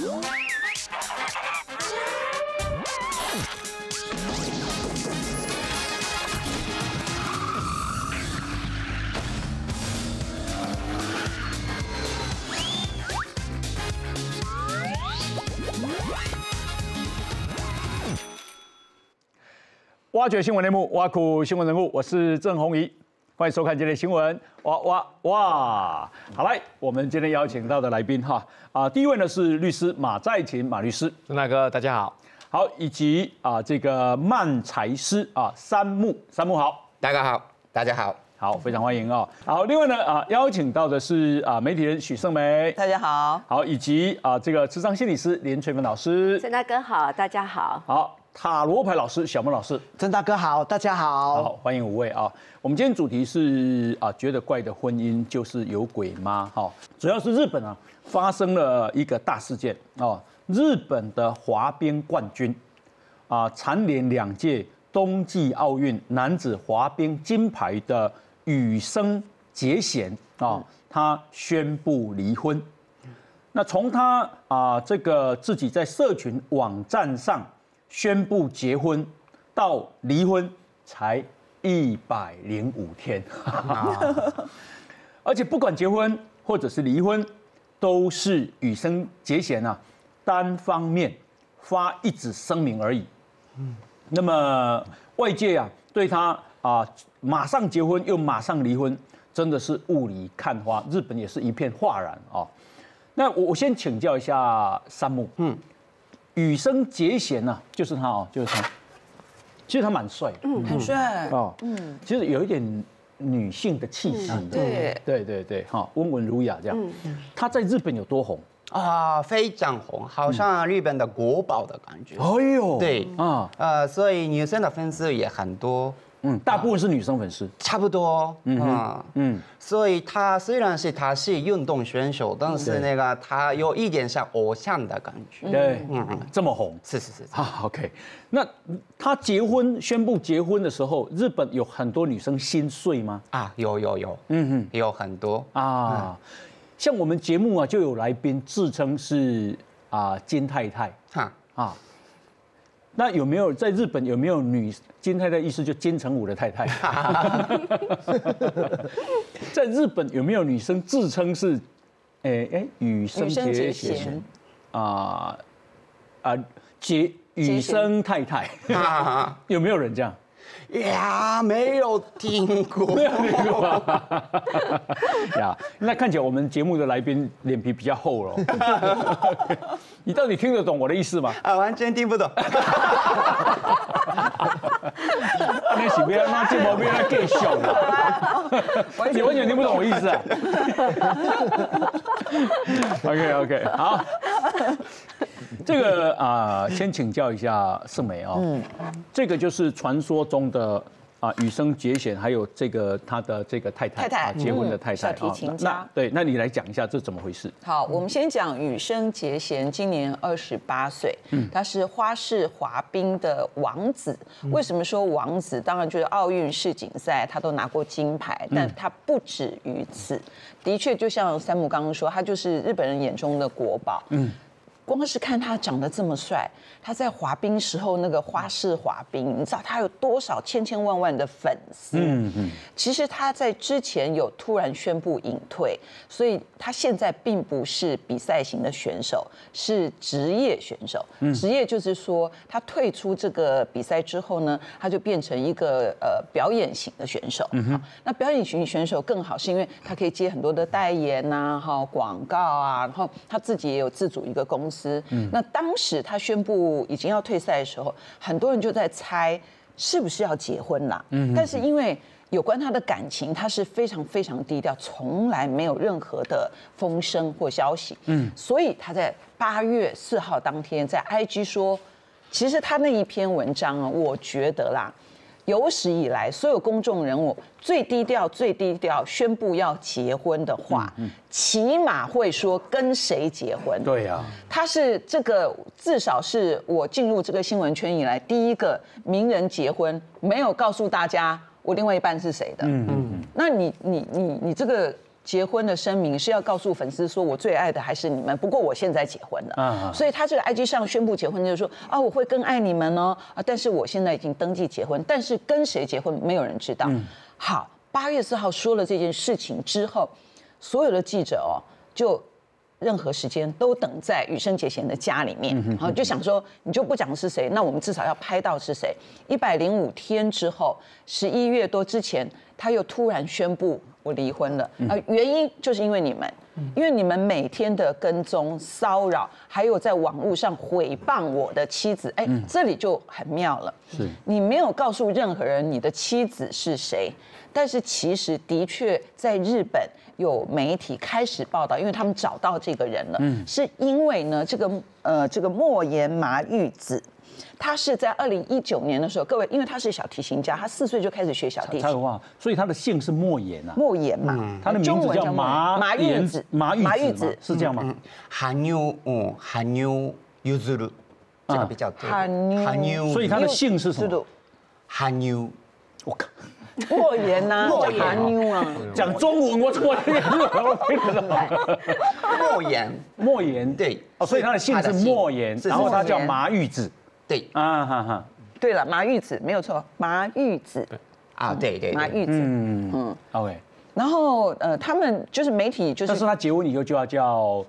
挖掘新闻内幕，挖苦新闻人物，我是郑弘仪，欢迎收看今天的新闻。哇！好来，我们今天邀请到的来宾第一位呢是律师马在勤马律师， 郑大哥大家好， 好，以及这个漫才师山木好， 大家好，大家好。 好，非常欢迎好，另外呢邀请到的是媒体人许胜梅， 大家好。 好，以及这个諮商心理师连翠芬老师， 郑大哥好，大家好。 好，塔罗牌老师小孟老师， 郑大哥好，大家好。 好，欢迎5位我们今天主题是觉得怪的婚姻就是有鬼吗？主要是日本发生了一个大事件日本的滑冰冠军蝉联2届冬季奥运男子滑冰金牌的羽生结弦他宣布离婚。那从他这个自己在社群网站上宣布结婚到离婚才105天，而且不管结婚或者是离婚，都是羽生结弦单方面发一纸声明而已。那么外界对他马上结婚又马上离婚，真的是雾里看花，日本也是一片哗然那我先请教一下山木，羽生结弦就是他其实他蛮帅的， 很帅其实有一点女性的气息，对，温文儒雅这样。他在日本有多红非常红，好像日本的国宝的感觉。 哎呦， 对所以女生的粉丝也很多。 大部分是女生粉丝， 差不多。所以他虽然他是运动选手，但是他有一点像偶像的感觉。 对，这么红， 是。 OK， 那他宣布结婚的时候，日本有很多女生心碎吗？ 有，有很多像我们节目就有来宾自称是金太太那有没有在日本有没有金太太意思就金城武的太太？在日本有没有女生自称是羽生结弦羽生太太？有没有人这样？ 没有听过， 那看起来我们节目的来宾脸皮比较厚了。你到底听得懂我的意思吗？ 完全听不懂。 那是不要拿这毛病来介绍的，你完全听不懂我意思OK， 好。这个先请教一下胜梅这个就是传说中的羽生结弦，还有他的这个太太结婚的太太小提琴家。 对，那你来讲一下这怎么回事？ 好，我们先讲羽生结弦，今年28岁，他是花式滑冰的王子。为什么说王子？当然就是奥运世锦赛他都拿过金牌，但他不止于此。的确，就像山姆刚刚说，他就是日本人眼中的国宝。光是看他长得这么帅，他在滑冰时候那个花式滑冰，你知道他有多少千万的粉丝？其实他在之前有突然宣布隐退，所以他现在并不是比赛型的选手，是职业选手。职业就是说，他退出这个比赛之后呢，他就变成一个表演型的选手。那表演型选手更好，是因为他可以接很多的代言广告然后他自己也有自主一个公司。那当时他宣布已经要退赛的时候，很多人就在猜是不是要结婚啦。但是因为有关他的感情，他是非常低调，从来没有任何的风声或消息。所以他在8月4号当天在 IG 说，其实他那一篇文章我觉得啦，有史以来所有公众人物最低调宣布要结婚的话，起码会说跟谁结婚。 对呀， 他是这个至少是我进入这个新闻圈以来第一个名人结婚没有告诉大家我另外一半是谁的。那你这个结婚的声明是要告诉粉丝说，我最爱的还是你们，不过我现在结婚了。所以他这个 IG 上宣布结婚，就是说啊，我会更爱你们哦，但是我现在已经登记结婚，但是跟谁结婚没有人知道。好，8月4号说了这件事情之后，所有的记者就任何时间都等在羽生结弦的家里面，然后就想说，你就不讲是谁，那我们至少要拍到是谁。105天之后，11月多之前，他又突然宣布我离婚了。原因就是因为你们，因为你们每天的跟踪、骚扰，还有在网络上诽谤我的妻子。这里就很妙了。是你没有告诉任何人你的妻子是谁，但是其实的确在日本有媒体开始报道，因为他们找到这个人了，是因为呢这个莫言麻裕子，他是在2019年的时候，各位，因为他是小提琴家，他4岁就开始学小提琴， 所以他的姓是莫言啊， 莫言嘛， 他的名字叫麻裕子，麻裕子是这样吗？ 羽生結弦，这个比较对。 羽生， 所以他的姓是什么？ 羽生， 我靠。 莫言呐，叫韩妞啊， 讲中文我听得懂。莫言，对，所以他的姓是莫言，然后他叫麻裕子， 对， 对了，麻裕子没有错，麻裕子， 对， 麻裕子 ，OK。 然后他们就是媒体就是， 但是他结婚以后就要叫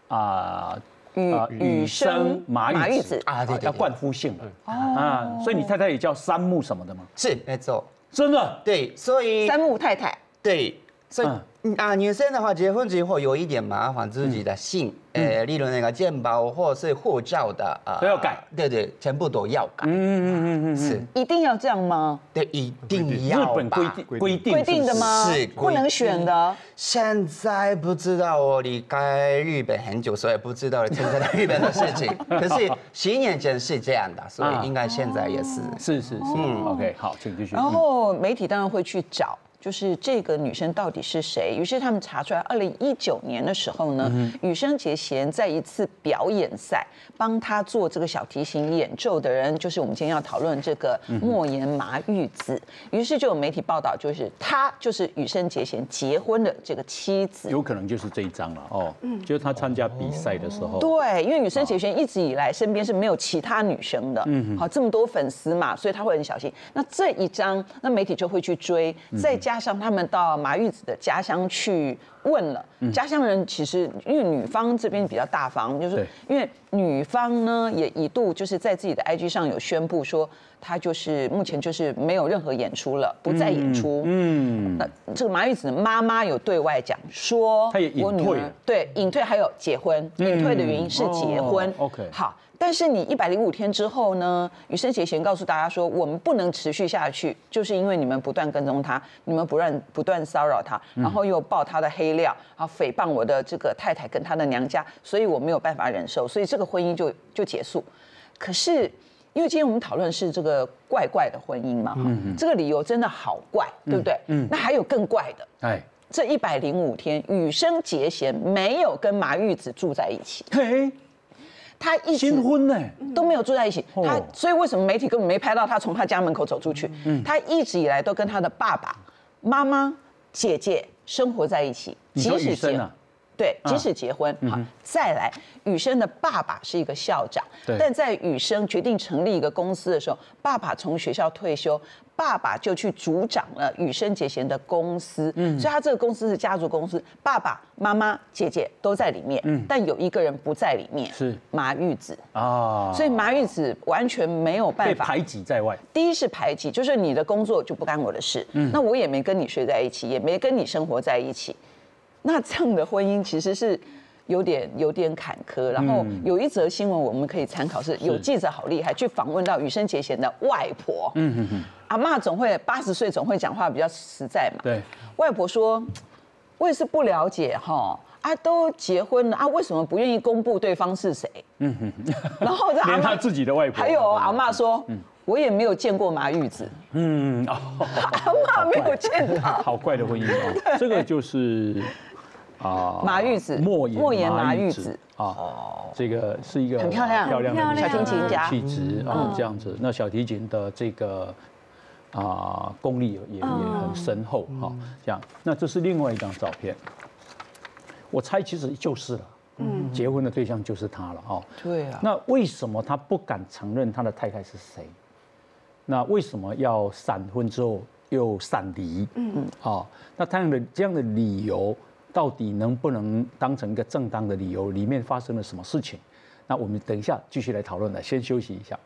羽生麻裕子对， 要冠夫姓了所以你太太也叫山木什么的吗？ 是，没错。 真的对，所以山木太太对，所以女生的话结婚之后有一点麻烦，自己的姓，例如那个健保或是护照的都要改， 对，全部都要改。是一定要这样吗？ 对，一定要。 日本规定的吗？ 是不能选的。 现在不知道，我离开日本很久，所以不知道现在的日本的事情。可是10年前是这样的，所以应该现在也是。 是，OK， 好，请继续。 然后媒体当然会去找。就是这个女生到底是谁？于是他们查出来，2019年的时候呢，羽生结弦在一次表演赛帮他做这个小提琴演奏的人，就是我们今天要讨论这个莫言麻裕子。于是就有媒体报道，就是她就是羽生结弦结婚的这个妻子， 有可能就是这一张了就是他参加比赛的时候。 对，因为羽生结弦一直以来身边是没有其他女生的，好这么多粉丝嘛，所以他会很小心。那这一张，那媒体就会去追，再加上他们到麻裕子的家乡去问了，家乡人其实因为女方这边比较大方，就是因为女方呢也一度就是在自己的 IG 上有宣布说，她就是目前就是没有任何演出了，不再演出。那这个麻裕子的妈妈有对外讲说， 她也隐退了， 对，隐退还有结婚，隐退的原因是结婚。 OK， 好。但是你105天之后呢？羽生结弦告诉大家说，我们不能持续下去，就是因为你们不断跟踪他，你们不断骚扰他，然后又爆他的黑料，然后诽谤我的这个太太跟他的娘家，所以我没有办法忍受，所以这个婚姻就结束。可是因为今天我们讨论是这个怪怪的婚姻嘛，这个理由真的好怪，对不对？那还有更怪的，这105天，羽生结弦没有跟麻裕子住在一起。他一直新婚呢都没有住在一起，所以为什么媒体根本没拍到他从他家门口走出去？他一直以来都跟他的爸爸妈妈、姐姐生活在一起， 即使结婚， 对，即使结婚。好，再来，羽生的爸爸是一个校长，但在羽生决定成立一个公司的时候，爸爸从学校退休，爸爸就去主掌了羽生结弦的公司，所以他这个公司是家族公司，爸爸妈妈、姐姐都在里面，但有一个人不在里面， 是麻裕子所以麻裕子完全没有办法， 被排挤在外。 第一是排挤，就是你的工作就不干我的事，那我也没跟你睡在一起，也没跟你生活在一起，那这样的婚姻其实是有点坎坷。然后有一则新闻我们可以参考，是有记者好厉害，去访问到羽生结弦的外婆。阿嬷总会80岁总会讲话比较实在嘛。 对， 外婆说，我也是不了解都结婚了为什么不愿意公布对方是谁？然后连他自己的外婆， 还有阿嬷说，我也没有见过麻裕子。阿嬷没有见他。 好怪的婚姻这个就是麻裕子，莫言麻裕子这个是一个很漂亮的小提琴家， 气质这样子。那小提琴的这个功力也很深厚这样。那这是另外一张照片， 我猜其实就是了。结婚的对象就是他了哦。 对啊。 那为什么他不敢承认他的太太是谁？那为什么要闪婚之后又闪离？那这样的理由到底能不能当成一个正当的理由？里面发生了什么事情？那我们等一下继续来讨论了，先休息一下。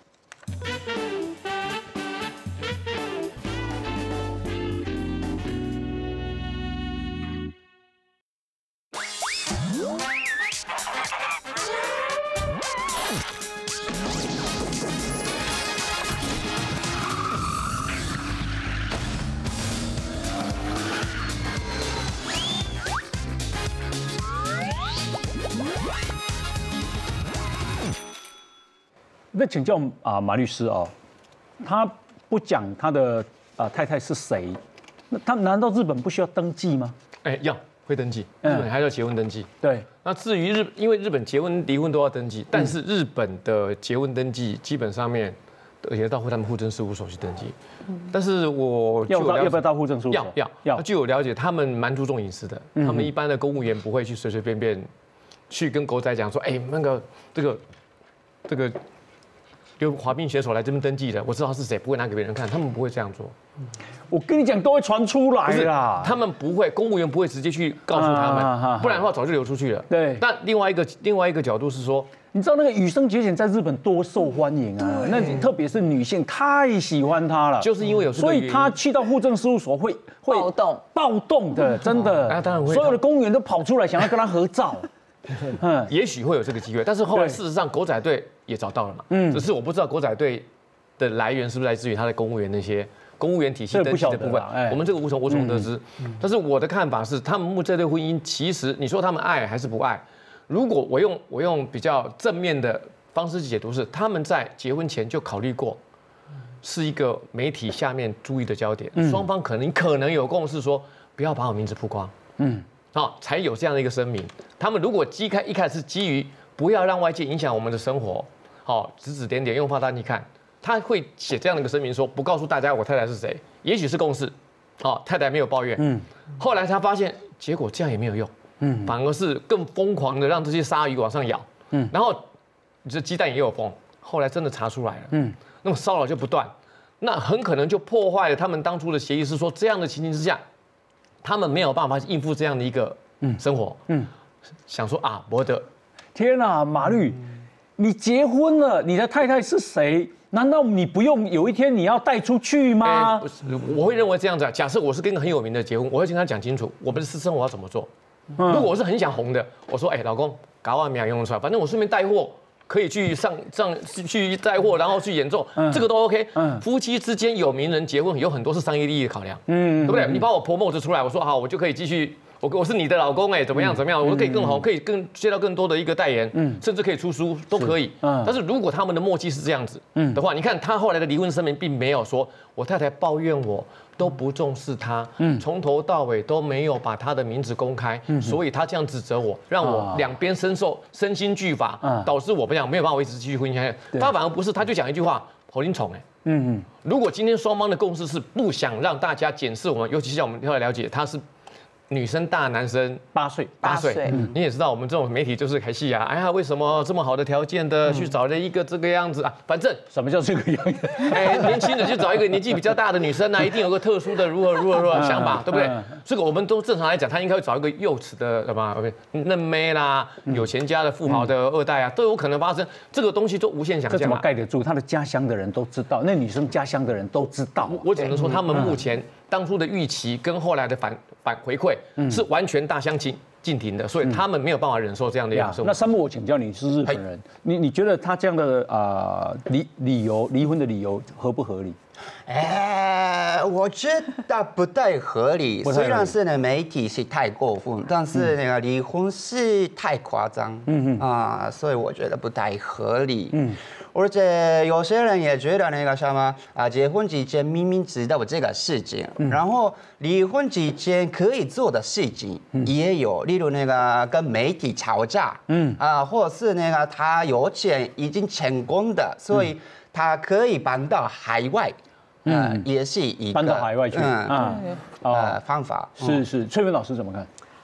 那请教马律师哦，他不讲他的太太是谁，那他难道日本不需要登记吗？ 会登记，日本还要结婚登记。 对。 那至于因为日本结婚离婚都要登记，但是日本的结婚登记基本上面，而且到他们户政事务所去登记。但是我要不要到户政事务所？ 要。据我了解，他们蛮注重隐私的，他们一般的公务员不会去随随便便去跟狗仔讲说，那个这个。有滑冰选手来这边登记的，我知道他是谁，不会拿给别人看，他们不会这样做。 我跟你讲，都会传出来啦。 他们不会，公务员不会直接去告诉他们，不然的话早就流出去了。 对。 但另外一个角度是说， 你知道那个羽生结弦在日本多受欢迎啊？那特别是女性太喜欢他了， 就是因为有， 所以他去到户政事务所会暴动的，真的。 当然会， 所有的公务员都跑出来想要跟他合照。 也许会有这个机会，但是后来事实上狗仔队也找到了嘛，只是我不知道狗仔队的来源是不是来自于他的公务员那些公务员体系登记的部分，我们这个无从得知。但是我的看法是，他们这对婚姻其实你说他们爱还是不爱？如果我用比较正面的方式去解读是，他们在结婚前就考虑过，是一个媒体下面注意的焦点，双方可能有共识说不要把我名字曝光，才有这样的一个声明。他们如果一开始是基于不要让外界影响我们的生活，指指点点用放大镜看，他会写这样的一个声明说不告诉大家我太太是谁，也许是共识，太太没有抱怨，后来他发现结果这样也没有用，反而是更疯狂的让这些鲨鱼往上咬，然后这鸡蛋也有缝，后来真的查出来了，那么骚扰就不断，那很可能就破坏了他们当初的协议，是说这样的情形之下。他们没有办法应付这样的一个生活，想说我的天哪，马律，你结婚了，你的太太是谁？难道你不用有一天你要带出去吗？ 不是，我会认为这样子。假设我是跟一个很有名的结婚，我会跟他讲清楚，我们的私生活要怎么做。如果我是很想红的，我说老公，搞完苗用出来，反正我顺便带货。可以去去带货，然后去演奏，这个都 OK。夫妻之间有名人结婚，有很多是商业利益的考量，对不对？你把我 promote 出来，我说好，我就可以继续，我是你的老公，怎么样？我可以更好，可以接到更多的一个代言，甚至可以出书都可以。但是如果他们的默契是这样子的话，你看他后来的离婚声明并没有说我太太抱怨我都不重视他，从头到尾都没有把他的名字公开，所以他这样指责我，让我两边身心俱乏，导致我没有办法维持继续婚姻下去。他反而不是，他就讲一句话，好林宠如果今天双方的共识是不想让大家检视我们，尤其像我们后来了解他是。女生大，男生 8岁 ，8岁， 你也知道我们这种媒体就是开戏啊，为什么这么好的条件的去找了一个这个样子啊？反正什么叫这个样子？ 年轻人去找一个年纪比较大的女生一定有个特殊的如何想法，对不对？这个我们都正常来讲，他应该会找一个幼稚的什么嫩妹啦，有钱家的富豪的2代都有可能发生，这个东西都无限想象。 这怎么盖得住？他的家乡的人都知道，那女生家乡的人都知道。 我只能说他们目前。当初的预期跟后来的反回馈是完全大相径庭的，所以他们没有办法忍受这样的生活。 那山姆，我请教你是日本人，你觉得他这样的离婚的理由合不合理？ 我觉得不太合理。虽然是媒体是太过分，但是那个离婚是太夸张，所以我觉得不太合理。而且有些人也觉得那个什么结婚之前明明知道这个事情，然后离婚之前可以做的事情也有，例如那个跟媒体吵架，或者是那个他有钱已经成功的，所以他可以搬到海外。也是一个搬到海外去方法。 是，翠芬老师怎么看？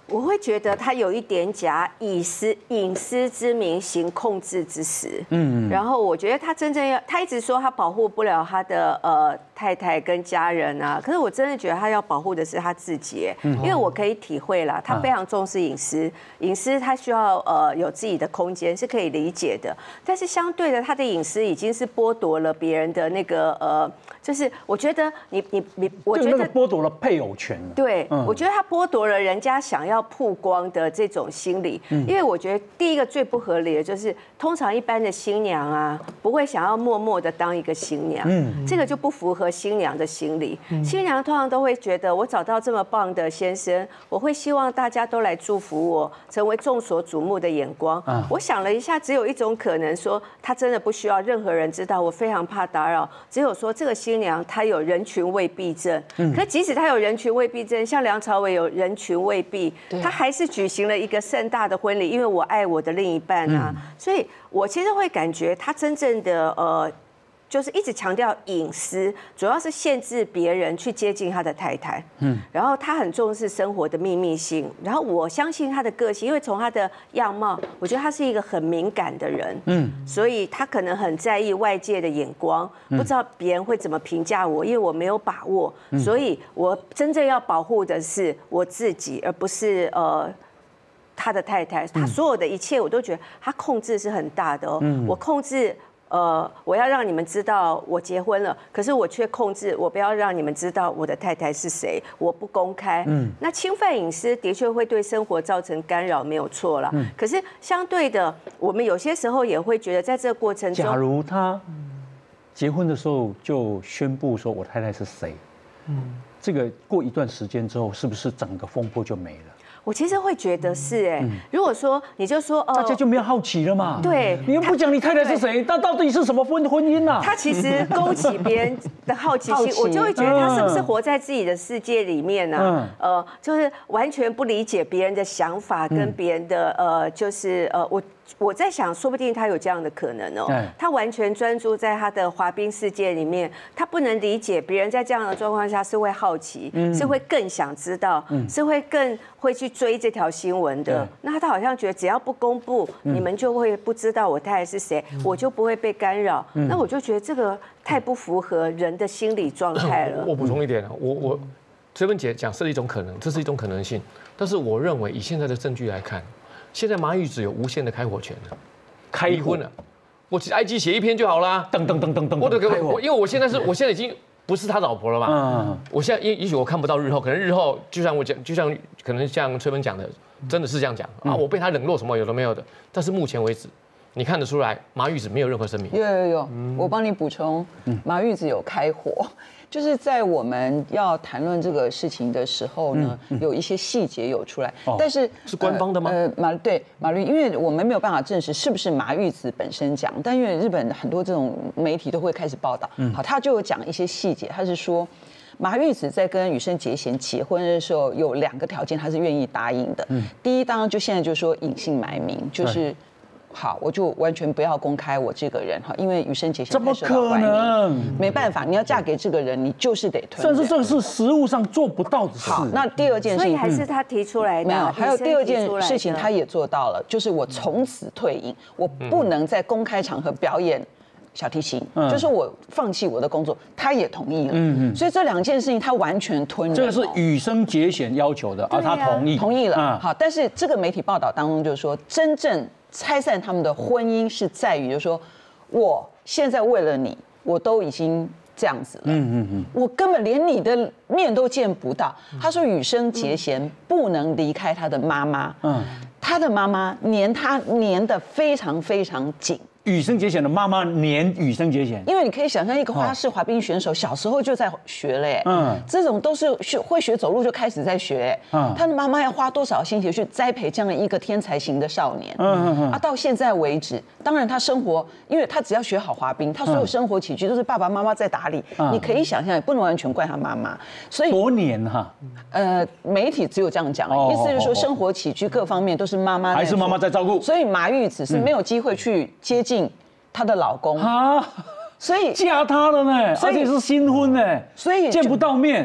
我会觉得他有一点假以隐私之名行控制之实。然后我觉得他真正他一直说他保护不了他的太太跟家人啊，可是我真的觉得他要保护的是他自己，因为我可以体会啦，他非常重视隐私，隐私他需要有自己的空间是可以理解的，但是相对的他的隐私已经是剥夺了别人的那个就是我觉得我觉得剥夺了配偶权。 对，我觉得他剥夺了人家想要曝光的这种心理，因为我觉得第一个最不合理的就是，通常一般的新娘啊，不会想要默默的当一个新娘，这个就不符合新娘的心理。新娘通常都会觉得，我找到这么棒的先生，我会希望大家都来祝福我，成为众所瞩目的眼光。我想了一下，只有一种可能，说他真的不需要任何人知道，我非常怕打扰，只有说这个新娘她有人群未必症。可即使她有人群未必症，像梁朝伟有人群未必，他还是举行了一个盛大的婚礼，因为我爱我的另一半啊，所以我其实会感觉他真正的就是一直强调隐私，主要是限制别人去接近他的太太。然后他很重视生活的秘密性。然后我相信他的个性，因为从他的样貌，我觉得他是一个很敏感的人。所以他可能很在意外界的眼光，不知道别人会怎么评价我，因为我没有把握。所以我真正要保护的是我自己，而不是他的太太。他所有的一切，我都觉得他控制是很大的哦。我控制。我要让你们知道我结婚了，可是我却控制我不要让你们知道我的太太是谁，我不公开。那侵犯隐私的确会对生活造成干扰，没有错啦。可是相对的，我们有些时候也会觉得，在这个过程中， 假如他结婚的时候就宣布说我太太是谁，这个过一段时间之后，是不是整个风波就没了？ 我其实会觉得是如果说你就说大家就没有好奇了嘛。 对， 你又不讲你太太是谁，那到底是什么婚姻啊？ 他其实勾起别人的好奇心，我就会觉得他是不是活在自己的世界里面呢？就是完全不理解别人的想法跟别人的就是我在想，说不定他有这样的可能哦。他完全专注在他的滑冰世界里面，他不能理解别人在这样的状况下是会好奇，是会更想知道，是会更会去追这条新闻的。那他好像觉得只要不公布，你们就会不知道我太太是谁，我就不会被干扰。那我就觉得这个太不符合人的心理状态了。 我补充一点，我崔文姐讲是一种可能，这是一种可能性，但是我认为以现在的证据来看。现在马玉子有无限的开火权了，离婚了，我IG 写一篇就好啦。 噔， 我因为我现在已经不是他老婆了嘛。我现在也许我看不到日后，可能日后就像我讲，就像可能像崔文讲的，真的是这样讲啊，我被他冷落什么有的没有的。但是目前为止，你看得出来马玉子没有任何声明。 有，我帮你补充，马玉子有开火。就是在我们要谈论这个事情的时候呢，有一些细节有出来，但是是官方的吗？ 对，马律，因为我们没有办法证实是不是马玉子本身讲，但因为日本很多这种媒体都会开始报道，好，他就有讲一些细节，他是说马玉子在跟羽生结弦结婚的时候有2个条件，他是愿意答应的。第一，当然就现在就说隐姓埋名，就是。好，我就完全不要公开我这个人哈，因为羽生结弦太受到欢迎，没办法，你要嫁给这个人，你就是得吞。 但是这个是实务上做不到的事。 好， 那第二件事情， 所以还是他提出来的。 没有，还有第二件事情，他也做到了，就是我从此退隐，我不能在公开场合表演小提琴，就是我放弃我的工作，他也同意了。所以这2件事情他完全吞。 这个是羽生结弦要求的，而他同意了。好，但是这个媒体报道当中就是说，真正拆散他们的婚姻是在于，就是说，我现在为了你，我都已经这样子了，我根本连你的面都见不到。他说羽生结弦不能离开他的妈妈，他的妈妈黏他黏得非常非常紧。 羽生结弦的妈妈黏羽生结弦， 因为你可以想象一个花式滑冰选手小时候就在学嘞，这种都是会学走路就开始在学，他的妈妈要花多少心血去栽培这样一个天才型的少年，到现在为止，当然他生活，因为他只要学好滑冰，他所有生活起居都是爸爸妈妈在打理，你可以想象，也不能完全怪他妈妈，所以多年哈， 媒体只有这样讲，意思就是说生活起居各方面都是妈妈， 还是妈妈在照顾， 所以马玉子是没有机会去接近她的老公啊， 所以嫁他了呢，而且是新婚呢， 所以见不到面。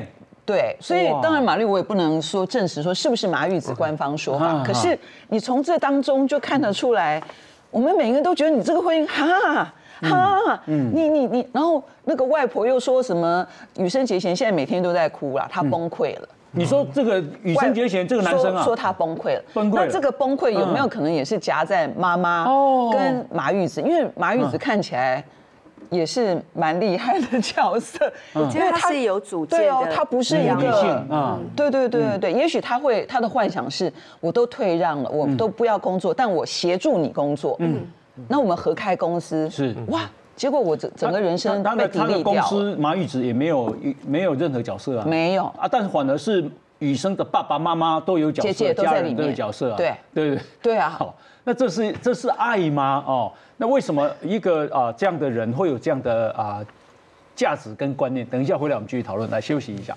对，所以当然马律我也不能说证实说是不是马玉子官方说法，可是你从这当中就看得出来，我们每个人都觉得你这个婚姻你，然后那个外婆又说什么羽生结弦现在每天都在哭啦，他崩溃了。 你说这个羽生结弦这个男生啊， 说他崩溃了，那这个崩溃有没有可能也是夹在妈妈跟马玉子？因为马玉子看起来也是蛮厉害的角色， 我觉得他是有主见的， 对哦，他不是一个对，也许他的幻想是，我都退让了，我都不要工作，但我协助你工作，那我们合开公司是哇。结果我整个人生被他的公司马玉子也没有任何角色啊， 没有啊，但是反而是羽生的爸爸妈妈都有角色， 姐姐都在里面都有角色啊， 对啊。 好，那这是爱吗？哦，那为什么一个这样的人会有这样的价值跟观念？等一下回来我们继续讨论，来休息一下。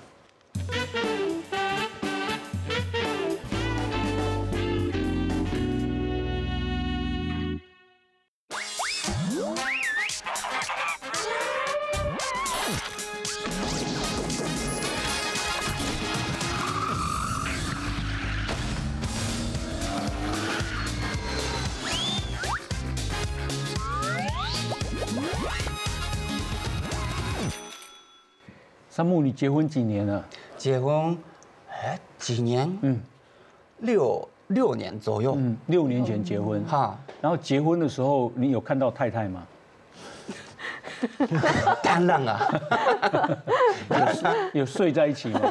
三木，你结婚几年了？ 结婚，几年？六年左右。 6年前结婚。哈，然后结婚的时候，你有看到太太吗？ 当然啊。 有睡在一起吗？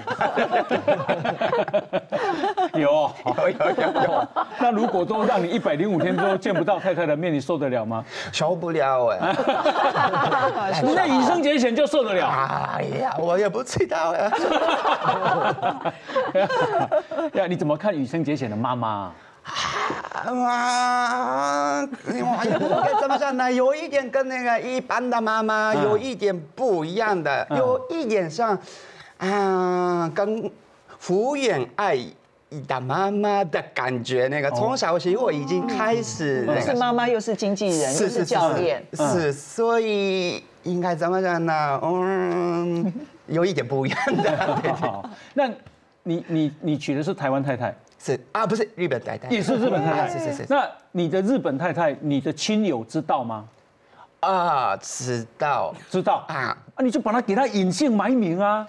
有。那如果都让你105天都见不到太太的面，你受得了吗？ 受不了哎。 那羽生结弦就受得了？ 哎呀，我也不知道呀。 呀，你怎么看羽生结弦的妈妈？ 怎么讲呢？有一点跟那个一般的妈妈有一点不一样的，有一点像，跟福原爱的妈妈的感觉。那个从小起我已经开始， 是妈妈又是经纪人又是教练， 所以应该怎么讲呢？有一点不一样的。 那你娶的是台湾太太？ 是啊，不是日本太太， 也是日本太太。 是。 那你的日本太太，你的亲友知道吗？ 知道啊，你就把她给她隐姓埋名啊！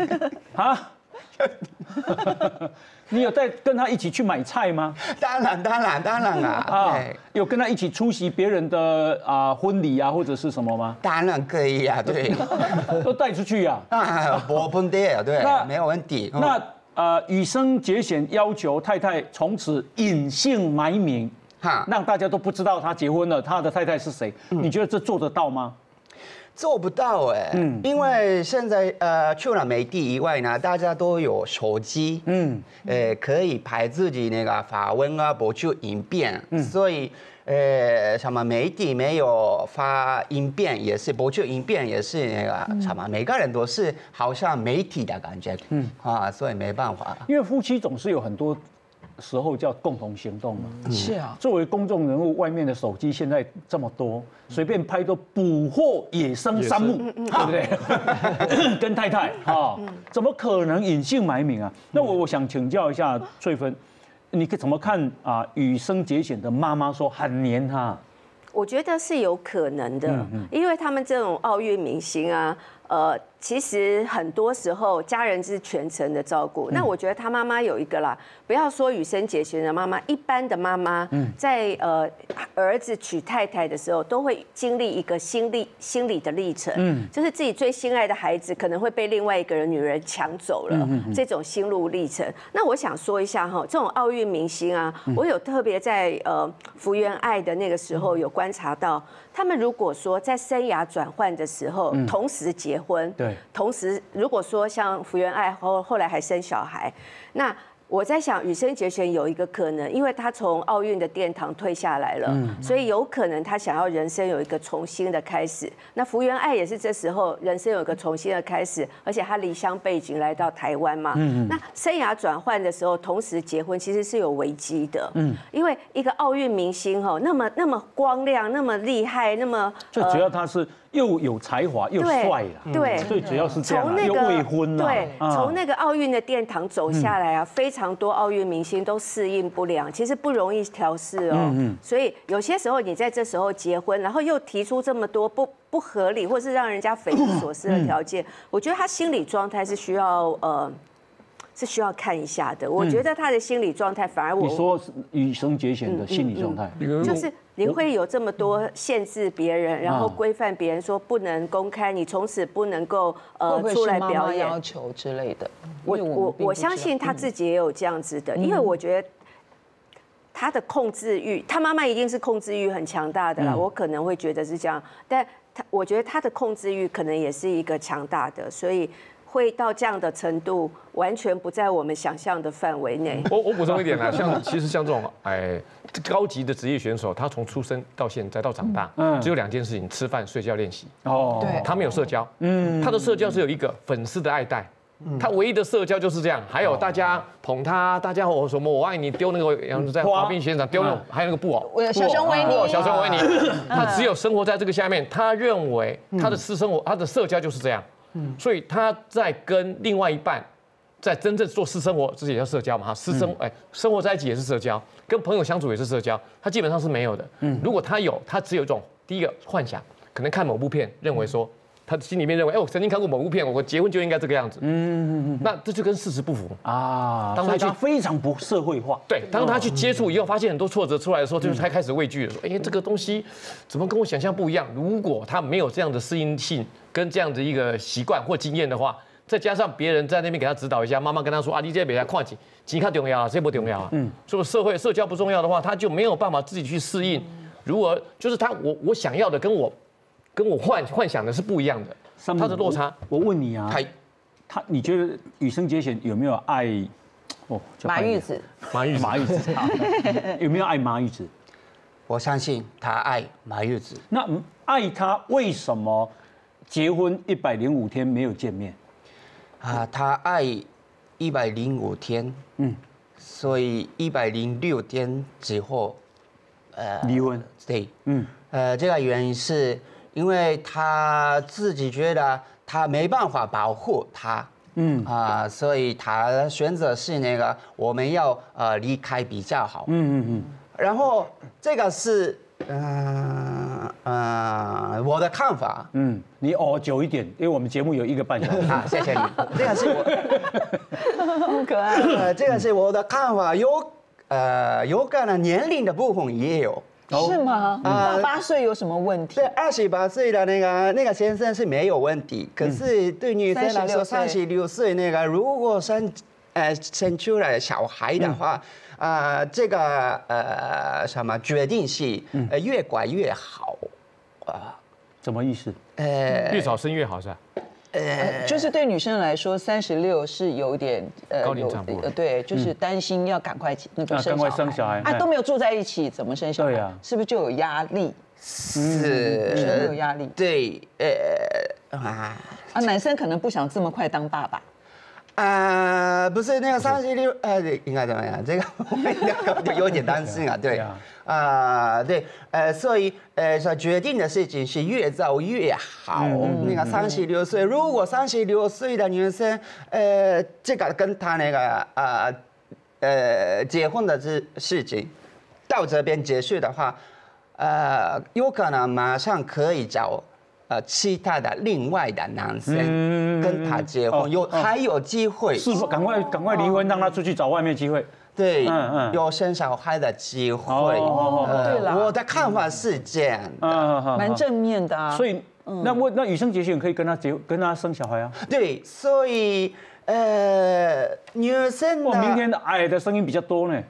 你有带跟她一起去买菜吗？ 当然啊！ 有跟她一起出席别人的婚礼啊，或者是什么吗？ 当然可以啊，对， 都带出去啊。 没问题，对，没有问题。 那羽生结弦要求太太从此隐姓埋名，让大家都不知道他结婚了，他的太太是谁？你觉得这做得到吗？ 做不到哎，因为现在除了媒体以外呢，大家都有手机，可以拍自己那个发文啊、播出影片，所以什么媒体没有发影片，也是播出影片，也是那个什么，每个人都是好像媒体的感觉，所以没办法。 因为夫妻总是有很多时候叫共同行动嘛。 是啊。 作为公众人物，外面的手机现在这么多，随便拍都捕获野生山木，对不对？跟太太怎么可能隐姓埋名啊？那我想请教一下翠芬。你怎么看羽生结弦的妈妈说很黏他？ 我觉得是有可能的，因为他们这种奥运明星啊，其实很多时候家人是全程的照顾。那我觉得他妈妈有一个啦，不要说羽生结弦的妈妈，一般的妈妈在儿子娶太太的时候，都会经历一个心理的历程，就是自己最心爱的孩子可能会被另外一个女人抢走了，这种心路历程。那我想说一下哈，这种奥运明星啊，我有特别在福原爱的那个时候有观察到，他们如果说在生涯转换的时候同时结婚，对。同时，如果说像福原爱后来还生小孩，那我在想，羽生结弦有一个可能，因为他从奥运的殿堂退下来了，所以有可能他想要人生有一个重新的开始。那福原爱也是这时候人生有一个重新的开始，而且他离乡背景来到台湾嘛，那生涯转换的时候，同时结婚其实是有危机的，因为一个奥运明星那么光亮，那么厉害，那么最主要他是又有才华又帅啦， 对， 最主要是这样，又未婚啦， 对，从那个奥运的殿堂走下来啊，非常多奥运明星都适应不良，其实不容易调试哦。所以有些时候你在这时候结婚，然后又提出这么多不合理或是让人家匪夷所思的条件，我觉得他心理状态是需要看一下的。我觉得他的心理状态反而你说羽生结弦的心理状态， 就是你会有这么多限制别人，然后规范别人，说不能公开，你从此不能够出来表演， 要求之类的。 我相信他自己也有这样子的，因为我觉得他的控制欲，他妈妈一定是控制欲很强大的啦。我可能会觉得是这样，但我觉得他的控制欲可能也是一个强大的，所以会到这样的程度，完全不在我们想象的范围内。 我补充一点啦，其实像这种高级的职业选手，他从出生到现在到长大，只有2件事情：吃饭、睡觉、练习。 对， 他没有社交，他的社交是有一个粉丝的爱戴。他唯一的社交就是这样，还有大家捧他，大家什么我爱你，丢那个在滑冰现场丢那种，还有那个布偶， 小熊维尼， 小熊维尼，他只有生活在这个下面，他认为他的私生活，他的社交就是这样，所以他在跟另外一半在真正做私生活，这也叫社交嘛，生活在一起也是社交，跟朋友相处也是社交，他基本上是没有的。如果他有，他只有一种第一个幻想，可能看某部片，认为说。他心里面认为，我曾经看过某部片，我结婚就应该这个样子。那这就跟事实不符啊。 当他非常不社会化。 对，当他去接触以后，发现很多挫折出来的时候，就是他开始畏惧了，说，这个东西怎么跟我想象不一样？如果他没有这样的适应性跟这样的一个习惯或经验的话，再加上别人在那边给他指导一下，妈妈跟他说你这别来看钱，钱较重要啊，这不重要啊。所以社交不重要的话，他就没有办法自己去适应。如果就是我想要的跟我幻想的是不一样的，他的落差。 我问你啊，你觉得羽生结弦有没有爱马玉子？ 马玉子有没有爱马玉子？ 我相信他爱马玉子。 那爱他为什么结婚105天没有见面？ 他爱105天，所以106天之后， 离婚。 对，这个原因是。因为他自己觉得他没办法保护他，所以他选择是那个我们要离开比较好，然后这个是我的看法， 你久一点，因为我们节目有1个半小时谢谢你，这个是我， 好可爱， 这个是我的看法，有可能年龄的部分也有。 是吗？8岁有什么问题？ 对，28岁的那个先生是没有问题，可是对女生来说，36岁那个如果生出来小孩的话，这个决定是越快越好， 什么意思？ 越早生越好是吧？ 就是对女生来说，36是有点高龄产妇， 对，就是担心要赶快那个生小孩都没有住在一起，怎么生小孩？ 对呀， 是不是就有压力？ 是， 有压力。 对， 男生可能不想这么快当爸爸。 不是那个36，应该怎么样？这个有点担心啊，对。对，所以决定的事情是越早越好。那个36岁，如果36岁的女生，这个跟他那个结婚的事情到这边结束的话，有可能马上可以找其他的另外的男生跟他结婚，还有机会。 是赶快离婚，让他出去找外面机会。 对，有生小孩的机会。 对了， 我的看法是这样的， 蛮正面的啊。 所以那羽生结弦可以跟他生小孩啊？ 对，所以女生的明天的矮的声音比较多呢。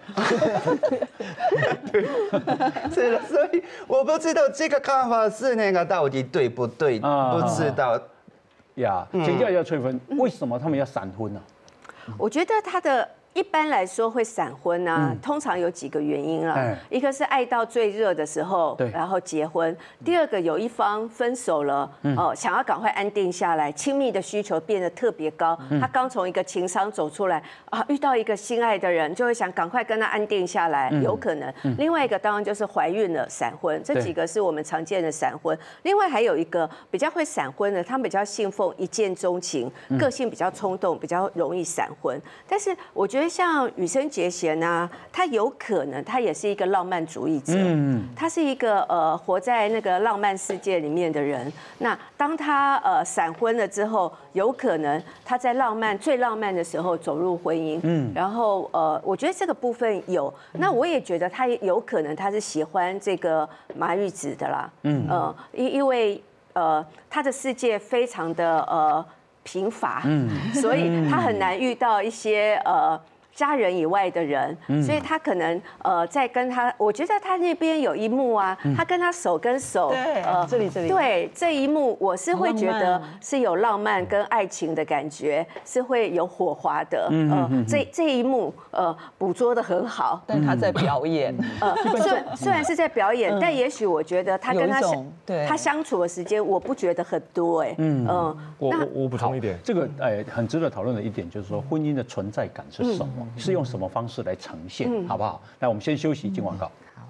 是的，所以我不知道这个看法是那个到底对不对，不知道。 呀，请教一下翠芬，为什么他们要闪婚呢？ 我觉得他的一般来说会闪婚啊，通常有几个原因啊。一个是爱到最热的时候，然后结婚；第二个有一方分手了，想要赶快安定下来，亲密的需求变得特别高。他刚从一个情伤走出来啊，遇到一个心爱的人，就会想赶快跟他安定下来，有可能。另外一个当然就是怀孕了闪婚，这几个是我们常见的闪婚。另外还有一个比较会闪婚的，他们比较信奉一见钟情，个性比较冲动，比较容易闪婚。但是我觉得像羽生结弦啊，他有可能他也是一个浪漫主义者，他是一个活在那个浪漫世界里面的人。那当他闪婚了之后，有可能他在最浪漫的时候走入婚姻，然后我觉得这个部分有。那我也觉得他有可能他是喜欢这个麻裕子的啦，因为他的世界非常的贫乏，所以他很难遇到一些家人以外的人，所以他可能在跟他，我觉得他那边有一幕啊，他跟他手跟手， 对，这里， 对这一幕，我是会觉得是有浪漫跟爱情的感觉，是会有火花的。这一幕捕捉得很好， 但他在表演， 虽然是在表演，但也许我觉得他跟他相处的时间，我不觉得很多我补充一点， 这个很值得讨论的一点就是说，婚姻的存在感是什么？是用什么方式来呈现，好不好？来，我们先休息，进广告。好。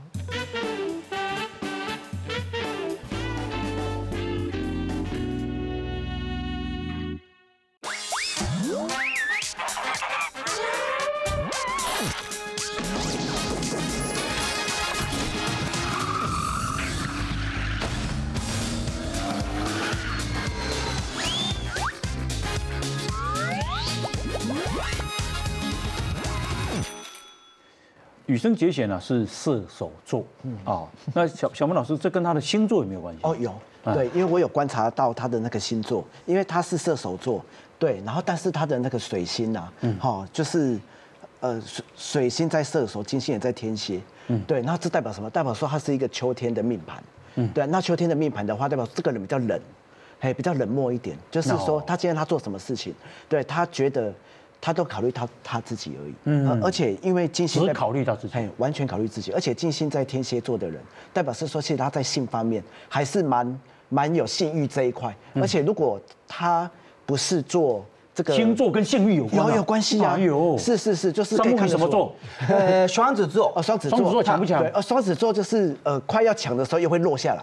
羽生结弦呢是射手座，那小孟老师，这跟他的星座有没有关系？ 有，对，因为我有观察到他的那个星座，因为他是射手座，对，然后但是他的那个水星啊，就是水星在射手，金星也在天蝎，对，那这代表什么？代表说他是一个秋天的命盘，对，那秋天的命盘的话，代表这个人比较冷，比较冷漠一点，就是说他今天他做什么事情，对他觉得。他都考虑他自己而已，而且因为金星只考虑到自己， 完全考虑自己，而且金星在天蝎座的人，代表是说，其实他在性方面还是蛮有性欲这一块，而且如果他不是做这个星座跟性欲有关系啊，是，就是张木什么座？ 双子座， 双子座强不强？ 对，双子座就是快要强的时候又会落下来，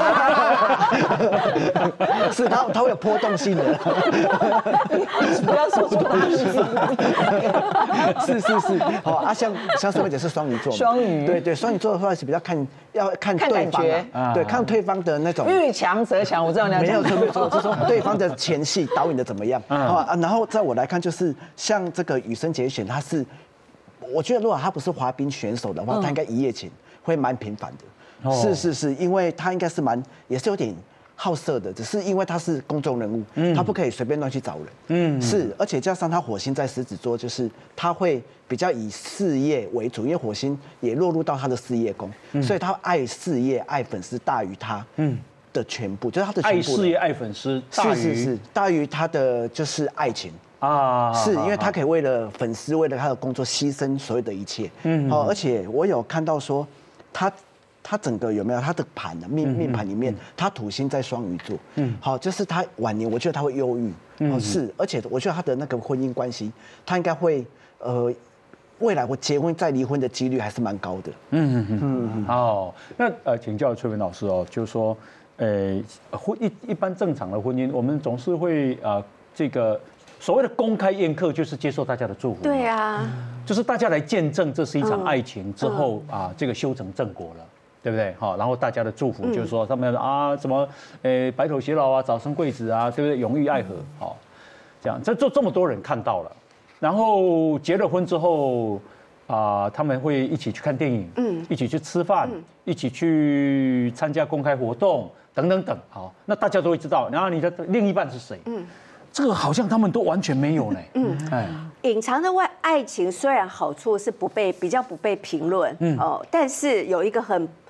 是他会有波动性的， 不要说出他是，好啊，像圣慧姐是双鱼座， 双鱼， 对，双鱼座的话是比较要看对方啊，对，看对方的那种遇强则强，我知道你要讲没有错，就是说对方的前戏导演的怎么样啊。然后在我来看，就是像这个羽生结弦，他是，我觉得如果他不是滑冰选手的话，他应该一夜情会蛮频繁的。是，因为他应该是也是有点好色的，只是因为他是公众人物，他不可以随便乱去找人。是，而且加上他火星在狮子座，就是他会比较以事业为主，因为火星也落入到他的事业宫，所以他爱事业、爱粉丝大于他。的全部，就是他的爱事业、爱粉丝， 大于他的就是爱情啊，是因为他可以为了粉丝，为了他的工作牺牲所有的一切。而且我有看到说，他整个有没有他的盘的命盘里面，他土星在双鱼座，好，就是他晚年，我觉得他会忧郁，是，而且我觉得他的那个婚姻关系，他应该会未来我结婚再离婚的几率还是蛮高的。 那请教翠芬老师就是说。一般正常的婚姻，我们总是会这个所谓的公开宴客，就是接受大家的祝福。 对啊， 就是大家来见证这是一场爱情之后这个修成正果了，对不对？然后大家的祝福就是说他们什么白头偕老啊，早生贵子啊，对不对？永浴爱河，这样这么多人看到了，然后结了婚之后。他们会一起去看电影，一起去吃饭，一起去参加公开活动，等等等。好，那大家都会知道，然后你的另一半是谁？这个好像他们都完全没有呢。 隐藏的爱情虽然好处是比较不被评论，但是有一个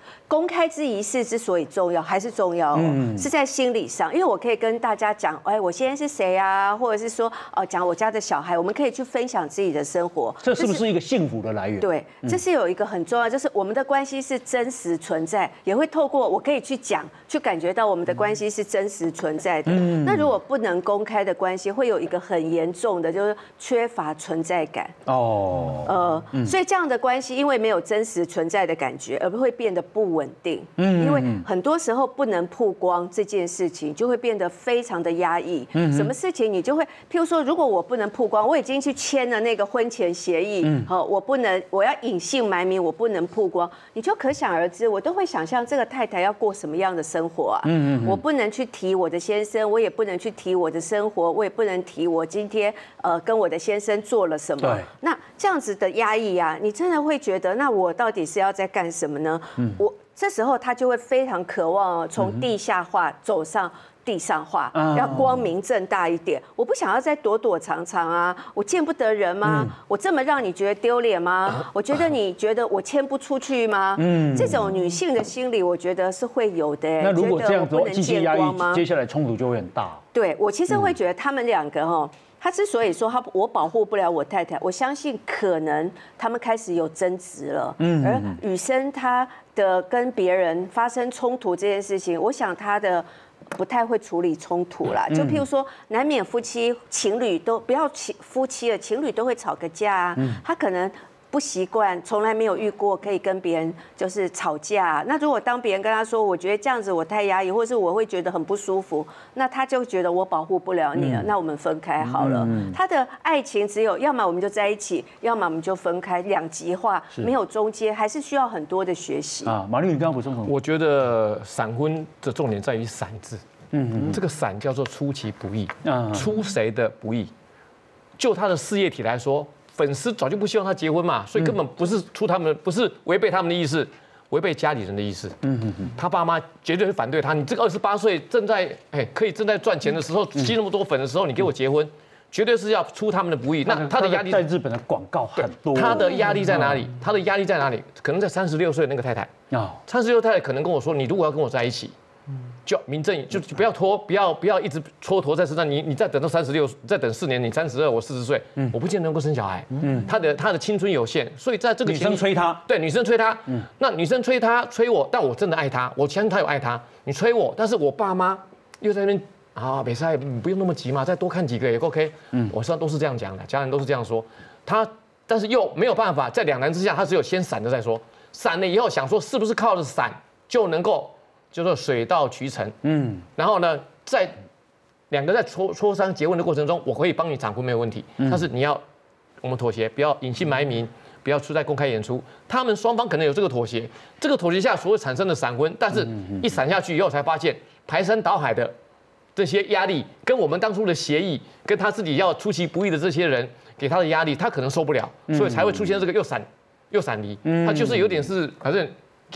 公开仪式之所以重要，还是重要哦，是在心理上，因为我可以跟大家讲，哎，我现在是谁啊，或者是说，讲我家的小孩，我们可以去分享自己的生活。 这是不是一个幸福的来源？ 对，这是有一个很重要，就是我们的关系是真实存在，也会透过我可以去讲，去感觉到我们的关系是真实存在的。那如果不能公开的关系，会有一个很严重的，就是缺乏存在感。所以这样的关系，因为没有真实存在的感觉，而会变得不稳定。因为很多时候不能曝光这件事情，就会变得非常的压抑。什么事情你就会，譬如说，如果我不能曝光，我已经去签了那个婚前协议，我不能，我要隐姓埋名，我不能曝光，你就可想而知，我都会想象这个太太要过什么样的生活啊？我不能去提我的先生，我也不能去提我的生活，我也不能提我今天跟我的先生做了什么。那这样子的压抑啊，你真的会觉得，那我到底是要在干什么呢？这时候他就会非常渴望从地下化走上地上化，要光明正大一点。我不想要再躲躲藏藏啊，我见不得人吗？我这么让你觉得丢脸吗？我觉得你觉得我牵不出去吗？这种女性的心理，我觉得是会有的。 那如果这样子继续压抑，接下来冲突就会很大。 对，我其实会觉得他们两个他之所以说我保护不了我太太，我相信可能他们开始有争执了。而雨生他的跟别人发生冲突这件事情，我想他的不太会处理冲突啦。就譬如说，难免情侣都不要夫妻了，情侣都会吵个架啊。他可能不习惯，从来没有遇过可以跟别人就是吵架。那如果当别人跟他说，我觉得这样子我太压抑，或是我会觉得很不舒服，那他就觉得我保护不了你了，那我们分开好了。他的爱情只有要么我们就在一起，要么我们就分开，两极化，没有中间，还是需要很多的学习啊。马律，你刚刚补充什么？ 我觉得闪婚的重点在于闪字，这个闪叫做出其不意，出谁的不意？就他的事业体来说。粉丝早就不希望他结婚嘛，所以根本不是不是违背他们的意思，违背家里人的意思。他爸妈绝对会反对他。你这个28岁正在赚钱的时候，积那么多粉的时候，你给我结婚，绝对是要出他们的不意。那他的压力在日本的广告很多。 他的压力在哪里？他的压力在哪里？可能在36岁的那个太太。36太太可能跟我说，你如果要跟我在一起。就民政就不要拖，不要一直蹉跎在身上。你再等到36，再等4年，你32，我40岁，我不见得能够生小孩。他的青春有限，所以在这个女生催他， 对女生催他，那女生催他催我，但我真的爱他，我相信他有爱他。你催我，但是我爸妈又在那边没事，不用那么急嘛，再多看几个也 OK。我实际上都是这样讲的，家人都是这样说。但是又没有办法，在两难之下，他只有先闪了再说。闪了以后想说，是不是靠着闪就能够？就说水到渠成，然后呢，在两个在磋商结婚的过程中，我可以帮你闪婚没有问题，但是我们妥协，不要隐姓埋名，不要出在公开演出。他们双方可能有这个妥协，这个妥协下所产生的闪婚，但是一闪下去以后才发现排山倒海的这些压力，跟我们当初的协议，跟他自己要出其不意的这些人给他的压力，他可能受不了，所以才会出现这个又闪离。他就是有点是反正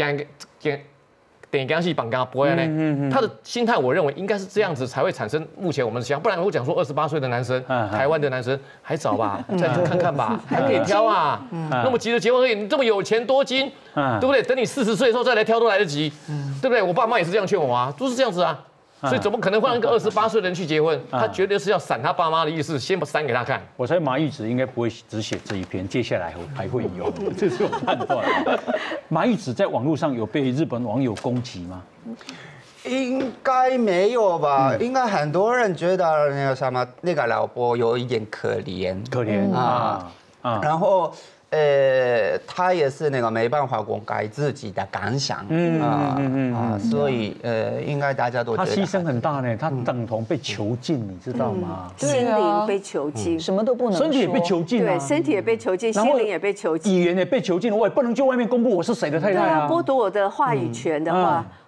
等于刚系绑架不会呢，他的心态我认为应该是这样子才会产生目前我们的想，不然我讲说28岁的男生，台湾的男生还早吧，再看看吧，还可以挑啊，那么急着结婚而已，你这么有钱多金，对不对？等你40岁的时候再来挑都来得及，对不对？我爸妈也是这样劝我啊，都是这样子啊。所以怎么可能会让一个28岁的人去结婚？他绝对是要闪他爸妈的意思，先把闪给他看。 我猜马玉子应该不会只写这一篇，接下来还会有，这是我判断。马玉子在网络上有被日本网友攻击吗？ 应该没有吧？应该很多人觉得那个老婆有一点可怜，然后。他也是没办法公开自己的感想，所以应该大家都觉得他牺牲很大呢，他等同被囚禁，你知道吗？ 心灵被囚禁， 什么都不能说， 身体也被囚禁， 对，身体也被囚禁，心灵也被囚禁， 语言也被囚禁，我也不能去外面公布我是谁的太太啊， 剥夺我的话语权的话。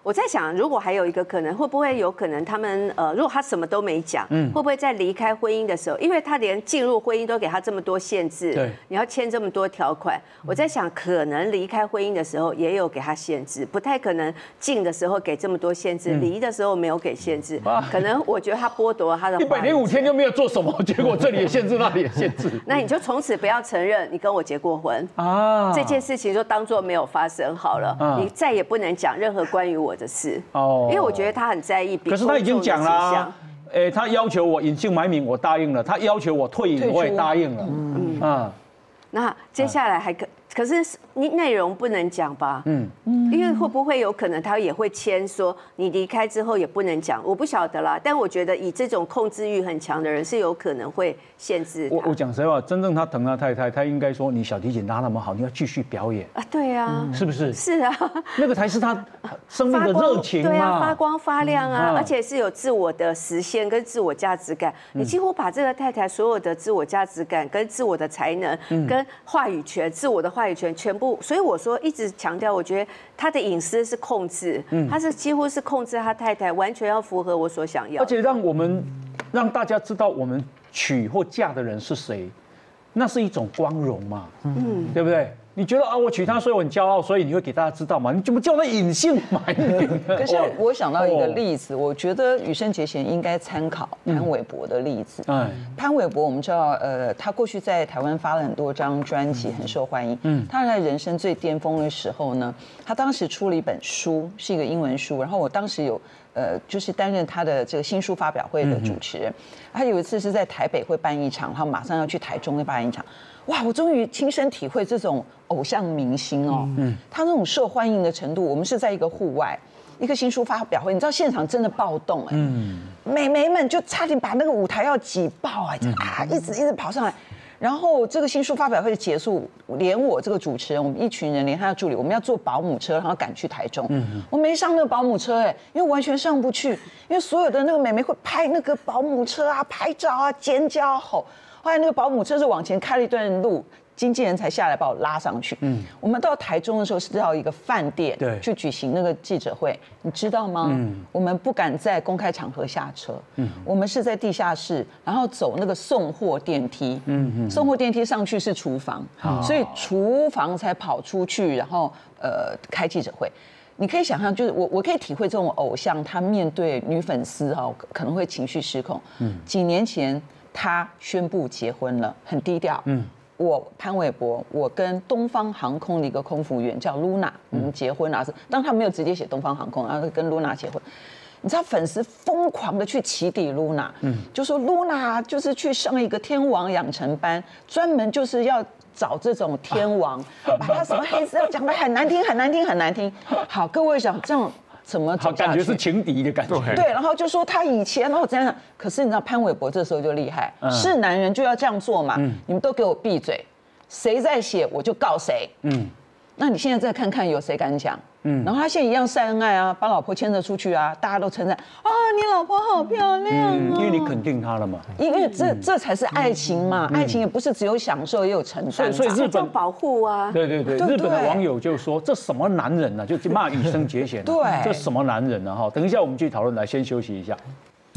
我在想，如果还有一个可能，会不会有可能他们如果他什么都没讲，会不会在离开婚姻的时候，因为他连进入婚姻都给他这么多限制， 对， 你要签这么多条款，我在想，可能离开婚姻的时候也有给他限制，不太可能进的时候给这么多限制，离的时候没有给限制，可能我觉得他剥夺了他的 105天就没有做什么，结果这里也限制，那里也限制， 那你就从此不要承认你跟我结过婚啊，这件事情就当作没有发生好了，你再也不能讲任何关于我的事哦，因为我觉得他很在意。 可是他已经讲了，他要求我隐姓埋名，我答应了；他要求我退隐，我也答应了。 那接下来可是你内容不能讲吧？因为会不会有可能他也会签说你离开之后也不能讲？我不晓得啦，但我觉得以这种控制欲很强的人是有可能会限制他。 我讲实话，真正他疼他太太，他应该说你小提琴拉那么好，你要继续表演啊，对啊， 是不是？ 是啊， 那个才是他生命的热情嘛， 对啊，发光发亮啊，而且是有自我的实现跟自我价值感。你几乎把这个太太所有的自我价值感、跟自我的才能、跟话语权、自我的话语权全部，所以我说一直强调，我觉得他的隐私是控制，他是几乎是控制他太太，完全要符合我所想要， 而且让大家知道我们娶或嫁的人是谁，那是一种光荣嘛，对不对？你觉得啊，我娶她，所以我很骄傲，所以你会给大家知道嘛？你怎么叫他隐姓埋名？ 可是我想到一个例子，我觉得羽生结弦应该参考潘玮柏的例子。潘玮柏我们知道，他过去在台湾发了很多张专辑，很受欢迎。他在人生最巅峰的时候呢，他当时出了一本书，是一个英文书，然后我当时有就是担任他的这个新书发表会的主持人。他有一次是在台北会办一场，然后马上要去台中会办一场。哇！我终于亲身体会这种偶像明星哦，他那种受欢迎的程度。我们是在一个户外，一个新书发表会，你知道现场真的暴动哎，美眉们就差点把那个舞台要挤爆啊，一直跑上来。然后这个新书发表会结束，连我这个主持人，我们一群人连他的助理，我们要坐保姆车，然后赶去台中。我没上那个保姆车哎，因为完全上不去，因为所有的那个美眉会拍那个保姆车啊，拍照啊，尖叫吼。后来那个保姆车是往前开了一段路，经纪人才下来把我拉上去。我们到台中的时候是到一个饭店去举行那个记者会，你知道吗？我们不敢在公开场合下车，我们是在地下室，然后走那个送货电梯。送货电梯上去是厨房，所以厨房才跑出去，然后开记者会。你可以想象，就是我可以体会这种偶像他面对女粉丝可能会情绪失控。几年前。他宣布结婚了，很低调。我潘玮柏，我跟东方航空的一个空服员叫 Luna， 我们结婚了。当然他没有直接写东方航空，然后跟 Luna 结婚。你知道粉丝疯狂的去起底 Luna，就说 Luna 就是去上一个天王养成班，专门就是要找这种天王，把他什么黑资料讲得很难听，很难听，很难听。好，各位想这样。怎么走下去？ 感觉是情敌的感觉。 对，然后就说他以前，然后怎样？可是你知道潘玮柏这时候就厉害，是男人就要这样做嘛。你们都给我闭嘴，谁在写我就告谁。那你现在再看看有谁敢讲？然后他现在一样晒恩爱啊，把老婆牵着出去啊，大家都称赞啊，你老婆好漂亮因为你肯定她了嘛。 因为这才是爱情嘛，爱情也不是只有享受，也有承担。 所以日本保护啊， 对，日本的网友就说这什么男人啊，就骂羽生结弦。 对， 这什么男人啊？等一下我们继续讨论，来先休息一下。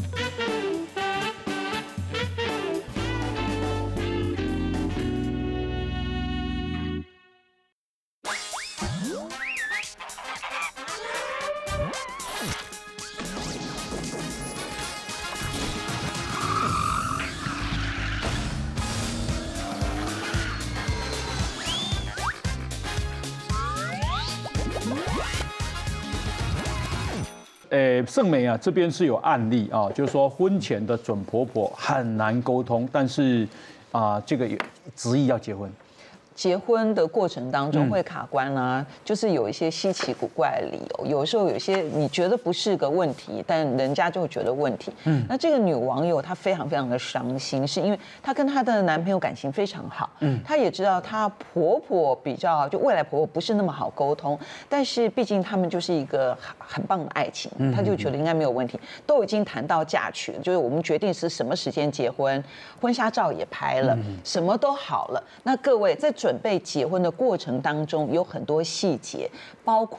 盛美啊，这边是有案例啊，就是说婚前的准婆婆很难沟通，但是这个执意要结婚。 结婚的过程当中会卡关啊，就是有一些稀奇古怪的理由，有时候有些你觉得不是个问题，但人家就会觉得问题。那这个女网友她非常非常的伤心，是因为她跟她的男朋友感情非常好，她也知道她婆婆比较就未来婆婆不是那么好沟通，但是毕竟他们就是一个很棒的爱情，她就觉得应该没有问题，都已经谈到嫁娶了，就是我们决定是什么时间结婚，婚纱照也拍了，什么都好了。那各位在准备结婚的过程当中，有很多细节，包括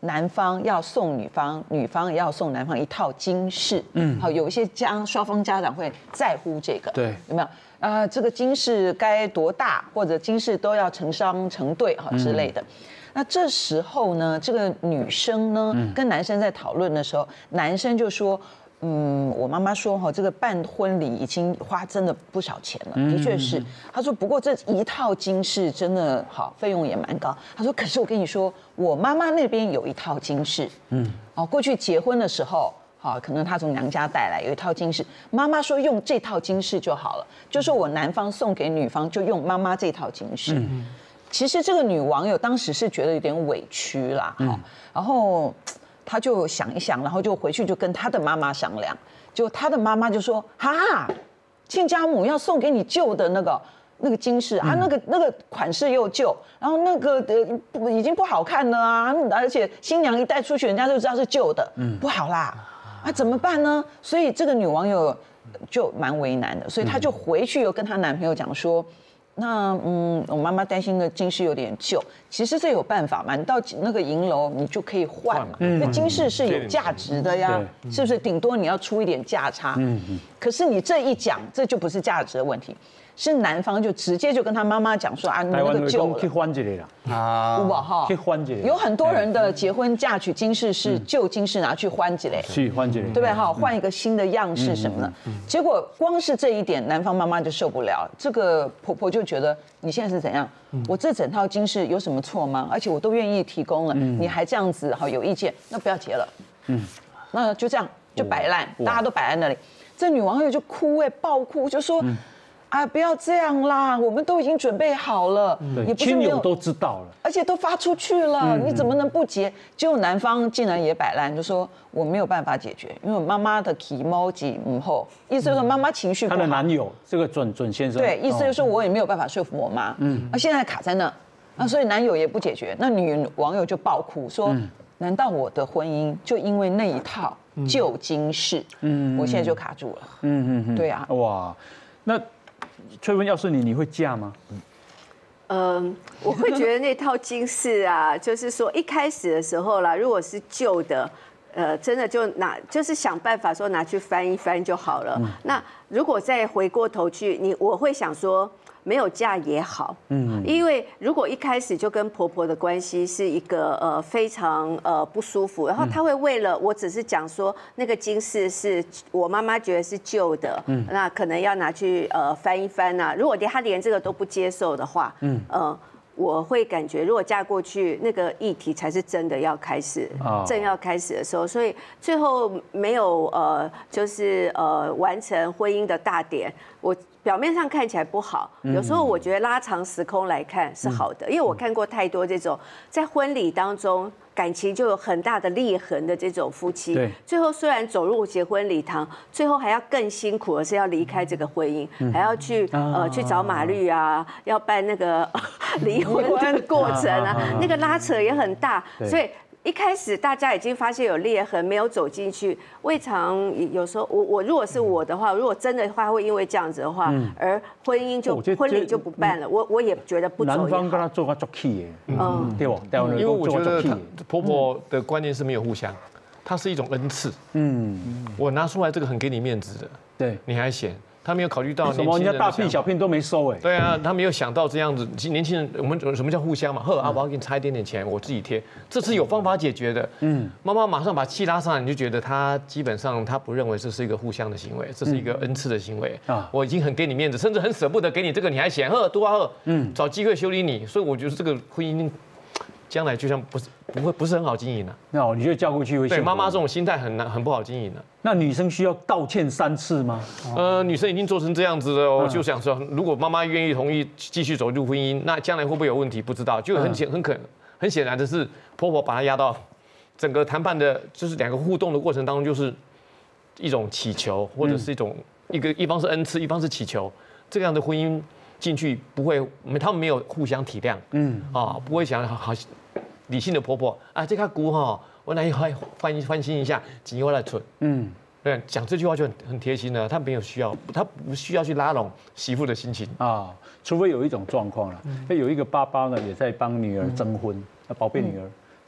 男方要送女方，女方也要送男方一套金饰。好，有一些双方家长会在乎这个， 对， 有没有？这个金饰该多大，或者金饰都要成双成对哈之类的。那这时候呢，这个女生呢跟男生在讨论的时候，男生就说。我妈妈说哈，这个办婚礼已经花真的不少钱了，的确是。她说，不过这一套金饰真的好，费用也蛮高。她说，可是我跟你说，我妈妈那边有一套金饰，过去结婚的时候，好，可能她从娘家带来有一套金饰，妈妈说用这套金饰就好了，就说我男方送给女方就用妈妈这套金饰。其实这个女网友当时是觉得有点委屈啦，然后。他就想一想，然后就回去就跟他的妈妈商量，就他的妈妈就说：“哈，亲家母要送给你旧的那个金饰啊，那个款式又旧，然后那个已经不好看了啊，而且新娘一带出去，人家就知道是旧的，不好啦，啊怎么办呢？所以这个女网友就蛮为难的，所以她就回去又跟她男朋友讲说。”那我妈妈担心的金饰有点旧，其实这有办法嘛？你到那个银楼你就可以换嘛。那金饰是有价值的呀，是不是？顶多你要出一点价差。可是你这一讲，这就不是价值的问题，是男方就直接就跟他妈妈讲说啊，你那个旧了。 去换这个啦啊，有吧哈？ 去换这个。 有很多人的结婚嫁娶金饰是旧金饰拿去换这类， 去换这类， 对不对哈？换一个新的样式什么的。结果光是这一点，男方妈妈就受不了，这个婆婆就觉得你现在是怎样？我这整套金饰有什么错吗？而且我都愿意提供了，你还这样子好有意见，那不要结了。那就这样就摆烂，大家都摆在那里。这女网友就哭爆哭，就说。啊，不要这样啦！我们都已经准备好了， 也亲友都知道了， 而且都发出去了，你怎么能不结？结果男方竟然也摆烂，就说我没有办法解决，因为我妈妈的emoji后，意思就是说妈妈情绪不好。 她的男友这个准先生， 对，意思就是说我也没有办法说服我妈，现在卡在那，所以男友也不解决，那女网友就爆哭说，难道我的婚姻就因为那一套旧金饰，我现在就卡住了？对啊， 哇，那。翠芬，要是你会嫁吗？ 我会觉得那套金饰啊，就是说一开始的时候啦，如果是旧的，真的就是想办法说拿去翻一翻就好了。那如果再回过头去，我会想说。没有嫁也好，因为如果一开始就跟婆婆的关系是一个非常不舒服，然后她会为了我只是讲说那个金饰是我妈妈觉得是旧的，那可能要拿去翻一翻啊。如果她连这个都不接受的话，我会感觉如果嫁过去，那个议题才是真的要开始，正要开始的时候，所以最后没有就是完成婚姻的大典，我。表面上看起来不好，有时候我觉得拉长时空来看是好的，因为我看过太多这种在婚礼当中感情就有很大的裂痕的这种夫妻，最后虽然走入结婚礼堂，最后还要更辛苦的是要离开这个婚姻，还要去找马律啊，要办那个离婚的过程啊，那个拉扯也很大，所以。一开始大家已经发现有裂痕，没有走进去。未尝有时候我如果是我的话，如果真的话会因为这样子的话，而婚礼就不办了。我也觉得不走也好。 男方跟他做个作气的，对不？ 因为我觉得婆婆的观念是没有互相，它是一种恩赐。我拿出来这个很给你面子的， 对， 你还嫌。他没有考虑到什么，人家大聘小聘都没收哎。 对啊，他没有想到这样子，年轻人我们什么叫互相嘛？我要给你差一点点钱，我自己贴，这是有方法解决的。妈妈马上把气拉上来，你就觉得他基本上他不认为这是一个互相的行为，这是一个恩赐的行为啊。我已经很给你面子，甚至很舍不得给你这个，你还嫌多啊找机会修理你，所以我觉得这个婚姻将来就像不是很好经营了。 那你觉得嫁过去会？对， 妈妈这种心态很不好经营了。 那女生需要道歉3次吗？ 女生已经做成这样子了，我就想说，如果妈妈愿意同意继续走入婚姻，那将来会不会有问题？不知道。就很显然的是，婆婆把她压到整个谈判的，就是两个互动的过程当中，就是一种祈求，或者是一方是恩赐，一方是祈求，这样的婚姻。进去不会，他们没有互相体谅，不会想好理性的婆婆啊，这个姑哈，我来翻新一下，钱我来存，对，讲这句话就很贴心了，他没有需要，他不需要去拉拢媳妇的心情啊， 除非有一种状况了，有一个爸爸呢也在帮女儿征婚，宝贝女儿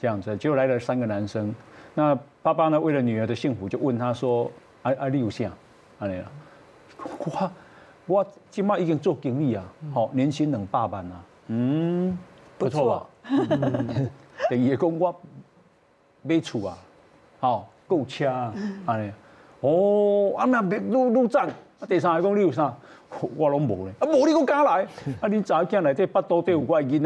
这样子，结果来了3个男生。那爸爸呢，为了女儿的幸福，就问他说：“你有啥？安尼啦，我今麦已经做经理啊，好，年薪200万啊，不错吧？等于讲我买厝啊，好，购车啊，安尼。那入账，第3个讲你有啥？我拢无咧，无你搁敢来？你查囝内底腹肚底有我的囡仔。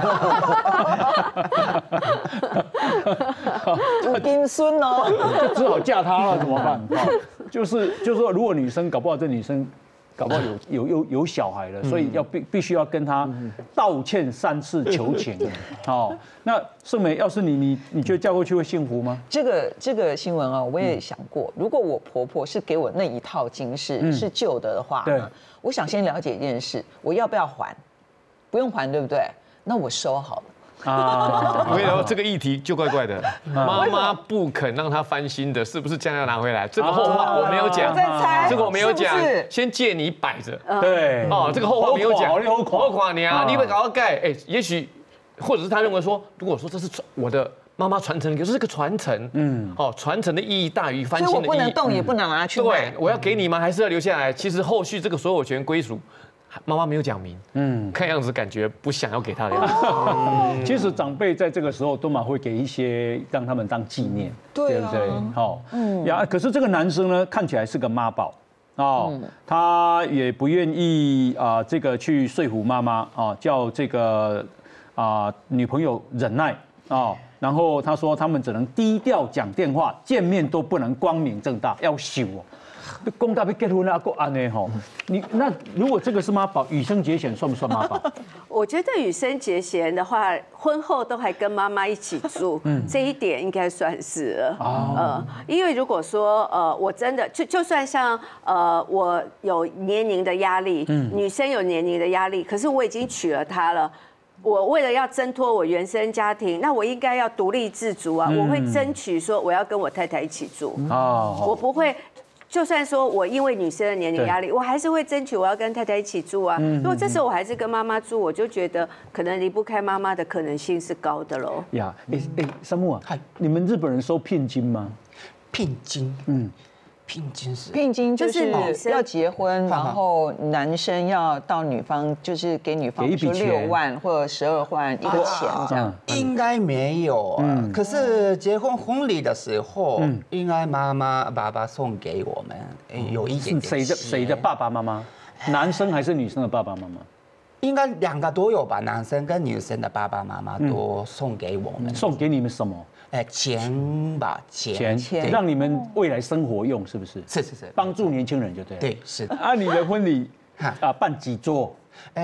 有金孙哦， 就只好嫁他了，怎么办？就是说，如果女生搞不好，这女生搞不好有小孩了，所以必须要跟他道歉3次求情。那盛美，要是你觉得嫁过去会幸福吗？ 这个新闻啊，我也想过，如果我婆婆是给我那一套金饰是旧的话，我想先了解一件事，我要不要还？不用还，对不对？那我收好了。 我跟你说，这个议题就怪怪的，妈妈不肯让他翻新的，是不是这样要拿回来？这个后话我没有讲，这个我没有讲，先借你摆着。 对， 这个后话没有讲， 好垮你啊！ 你会搞到盖，也许或者是他认为说，如果说这是我的妈妈传承，可是这个传承，传承的意义大于翻新的意义， 所以我不能动，也不能拿去卖。 对，我要给你吗？还是要留下来？其实后续这个所有权归属。妈妈没有讲明，看样子感觉不想要给他的样子。 其实长辈在这个时候都蛮会给一些让他们当纪念，对不对？好，可是这个男生呢，看起来是个妈宝，他也不愿意这个去说服妈妈叫这个女朋友忍耐然后他说他们只能低调讲电话，见面都不能光明正大，要羞公大要结婚啊，够安呢吼。那如果这个是妈宝，羽生结弦算不算妈宝？ 我觉得羽生结弦的话，婚后都还跟妈妈一起住，这一点应该算是了。因为如果说我真的就算像我有年龄的压力，女生有年龄的压力，可是我已经娶了她了。我为了要挣脱我原生家庭，那我应该要独立自主啊！我会争取说我要跟我太太一起住，我不会。就算说我因为女生的年龄压力，我还是会争取我要跟太太一起住啊。如果这时候我还是跟妈妈住，我就觉得可能离不开妈妈的可能性是高的喽。 山木啊，你们日本人收聘金吗？ 聘金， 聘金就是要结婚，然后男生要到女方就是给女方说6万或者12万一个钱这样。 应该没有可是结婚婚礼的时候，应该妈妈爸爸送给我们有一点点。 谁的爸爸妈妈？男生还是女生的爸爸妈妈？ 应该2个都有吧，男生跟女生的爸爸妈妈都送给我们。 送给你们什么？ 钱吧，钱， 让你们未来生活用，是不是？ 是， 帮助年轻人就对了。 对，是的。 你的婚礼办几桌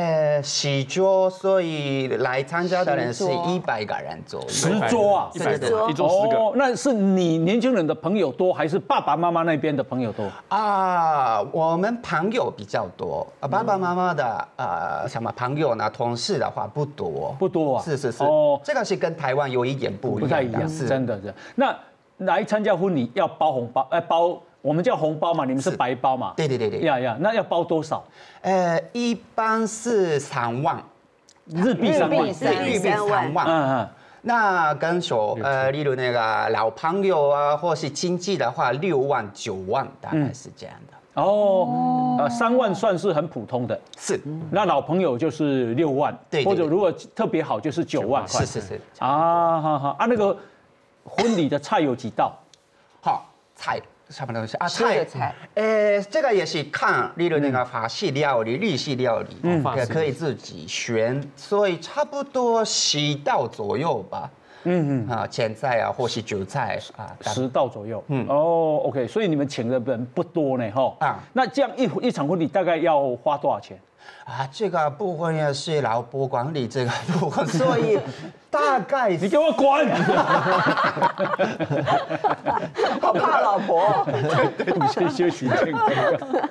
10桌，所以来参加的人是100个人左右。 10桌啊 ，100 桌，一桌10个。 那是你年轻人的朋友多，还是爸爸妈妈那边的朋友多？ 我们朋友比较多，爸爸妈妈的什么朋友呢？同事的话不多啊。是。这个是跟台湾有一点不太一样， 是真的。那来参加婚礼要包红包，包。我们叫红包嘛，你们是白包嘛？ 对。 那要包多少？ 一般是3万， 日币 3万。那跟例如那个老朋友啊，或是亲戚的话，6万、9万，大概是这样的。 3万算是很普通的。 是。 那老朋友就是6万， 对。 或者如果特别好就是9万块。 是。 好。那个婚礼的菜有几道？ 菜。什么东西菜？ 这个也是看，例如那个法式料理、日式料理，可以自己选，所以差不多10道左右吧。前菜啊，或是主菜 10道左右。OK， 所以你们请的人不多呢，那这样一场婚礼大概要花多少钱？ 这个部分也是老婆管理这个部分，所以大概你给我滚！ 好怕老婆。 对，你先休息健康。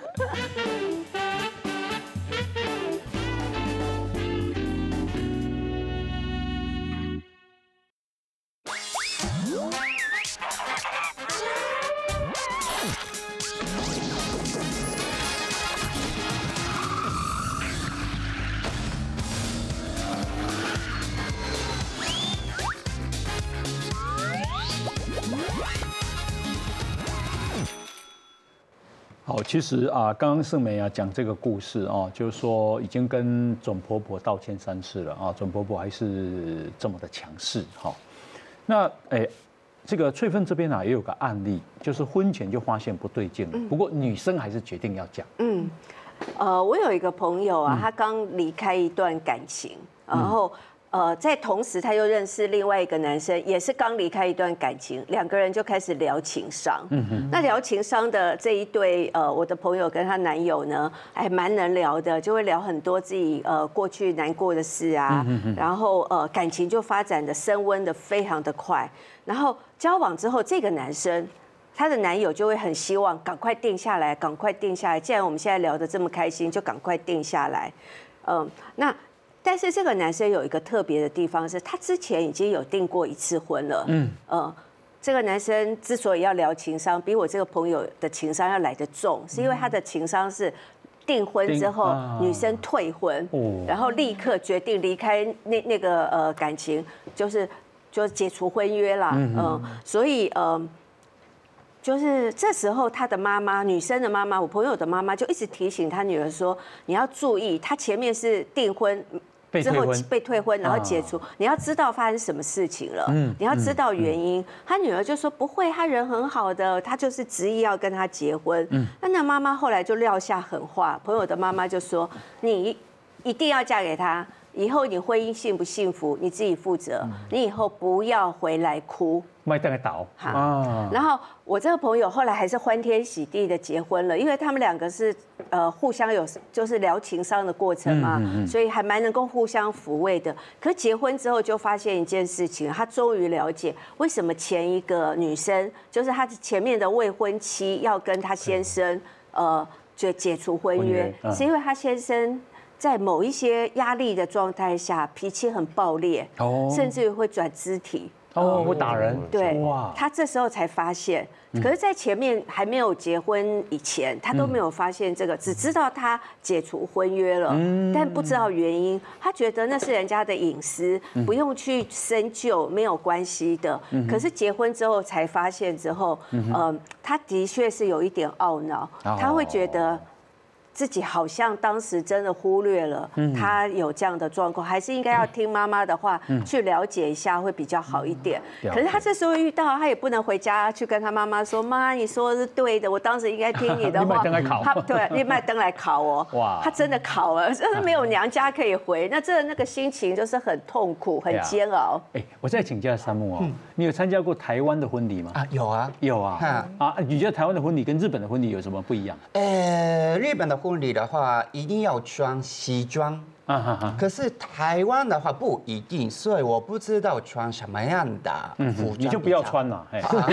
好，其实啊，刚刚盛美啊讲这个故事啊，就是说已经跟准婆婆道歉3次了啊，准婆婆还是这么的强势哈。那这个翠芬这边啊也有个案例，就是婚前就发现不对劲了，不过女生还是决定要讲。 我有一个朋友啊，他刚离开一段感情，然后。在同时，他又认识另外一个男生，也是刚离开一段感情，两个人就开始聊情商。那聊情商的这一对，我的朋友跟她男友呢，还蛮能聊的，就会聊很多自己过去难过的事啊，然后感情就发展的升温的非常的快。然后交往之后，这个男生。她的男友就会很希望赶快定下来，赶快定下来。既然我们现在聊得这么开心，就赶快定下来。但是这个男生有一个特别的地方是，他之前已经有订过1次婚了。这个男生之所以要聊情商，比我这个朋友的情商要来得重，是因为他的情商是订婚之后女生退婚，然后立刻决定离开那个感情，就是解除婚约啦。所以就是这时候他的妈妈，女生的妈妈，我朋友的妈妈就一直提醒他女儿说，你要注意，他前面是订婚。之后被退婚，然后解除，你要知道发生什么事情了，你要知道原因。他女儿就说不会，他人很好的，他就是执意要跟他结婚。那妈妈后来就撂下狠话，朋友的妈妈就说你一定要嫁给他，以后你婚姻幸不幸福你自己负责，你以后不要回来哭。 麦当来倒然后我这个朋友后来还是欢天喜地的结婚了，因为他们2个是互相有就是聊情商的过程嘛，所以还蛮能够互相抚慰的。可结婚之后就发现一件事情，他终于了解为什么前一个女生，就是他前面的未婚妻要跟他先生就解除婚约，是因为他先生。在某一些压力的状态下，脾气很暴烈，甚至于会转肢体， 会打人。 对，他这时候才发现。可是，在前面还没有结婚以前，他都没有发现这个，只知道他解除婚约了，但不知道原因。他觉得那是人家的隐私，不用去深究，没有关系的。可是结婚之后才发现之后，他的确是有一点懊恼，他会觉得。自己好像当时真的忽略了他有这样的状况，还是应该要听妈妈的话去了解一下会比较好一点。可是他这时候遇到，他也不能回家去跟他妈妈说：“妈，你说的是对的，我当时应该听你的话。”他对，你卖灯来考我。哇！他真的考了，就是没有娘家可以回，那个心情就是很痛苦、很煎熬。 我再请教山木哦，你有参加过台湾的婚礼吗？ 有啊， 有啊。你觉得台湾的婚礼跟日本的婚礼有什么不一样？ 日本的婚礼的话，一定要穿西装。可是台湾的话不一定，所以我不知道穿什么样的服装。 你就不要穿了，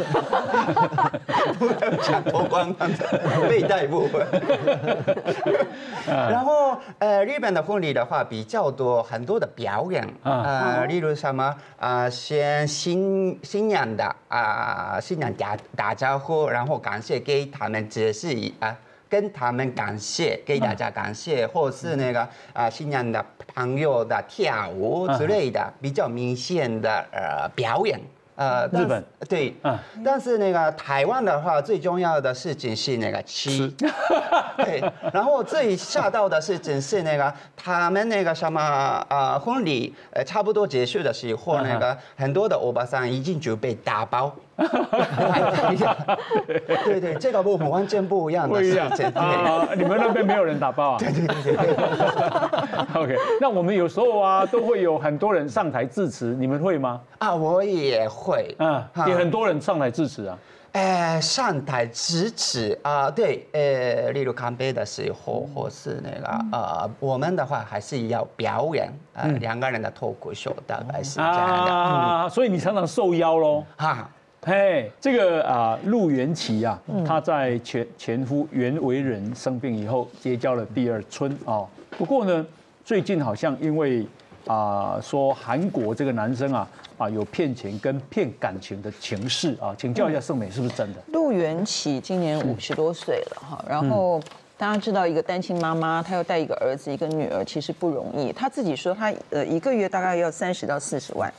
不要讲脱光背带部分。然后日本的婚礼的话比较多很多的表演，例如什么先新娘的新娘打招呼，然后感谢给他们解释跟他们感谢，给大家感谢，或是那个新娘的朋友的跳舞之类的，比较明显的表演。 日本对，但是那个台湾的话，最重要的事情是那个吃，对。然后最吓到的事情是那个他们那个什么婚礼差不多结束的时候，那个很多的欧巴桑已经准备打包。对对，这个部分完全不一样的事情。 你们那边没有人打包啊？ 对。 OK， 那我们有时候都会有很多人上台致辞，你们会吗？ 我也会。 也很多人上台致辞啊。 上台致辞对，例如康杯的时候，或是那个我们的话还是要表演2个人的脱口秀，大概是这样的。 所以你常常受邀喽。这个陆元琦他在前夫袁惟仁生病以后结交了第2春不过呢，最近好像因为说韩国这个男生有骗钱跟骗感情的情事请教一下盛美是不是真的？ 陆元琦今年50多岁了然后大家知道一个单亲妈妈，她要带一个儿子一个女儿，其实不容易。她自己说她1个月大概要30到40万。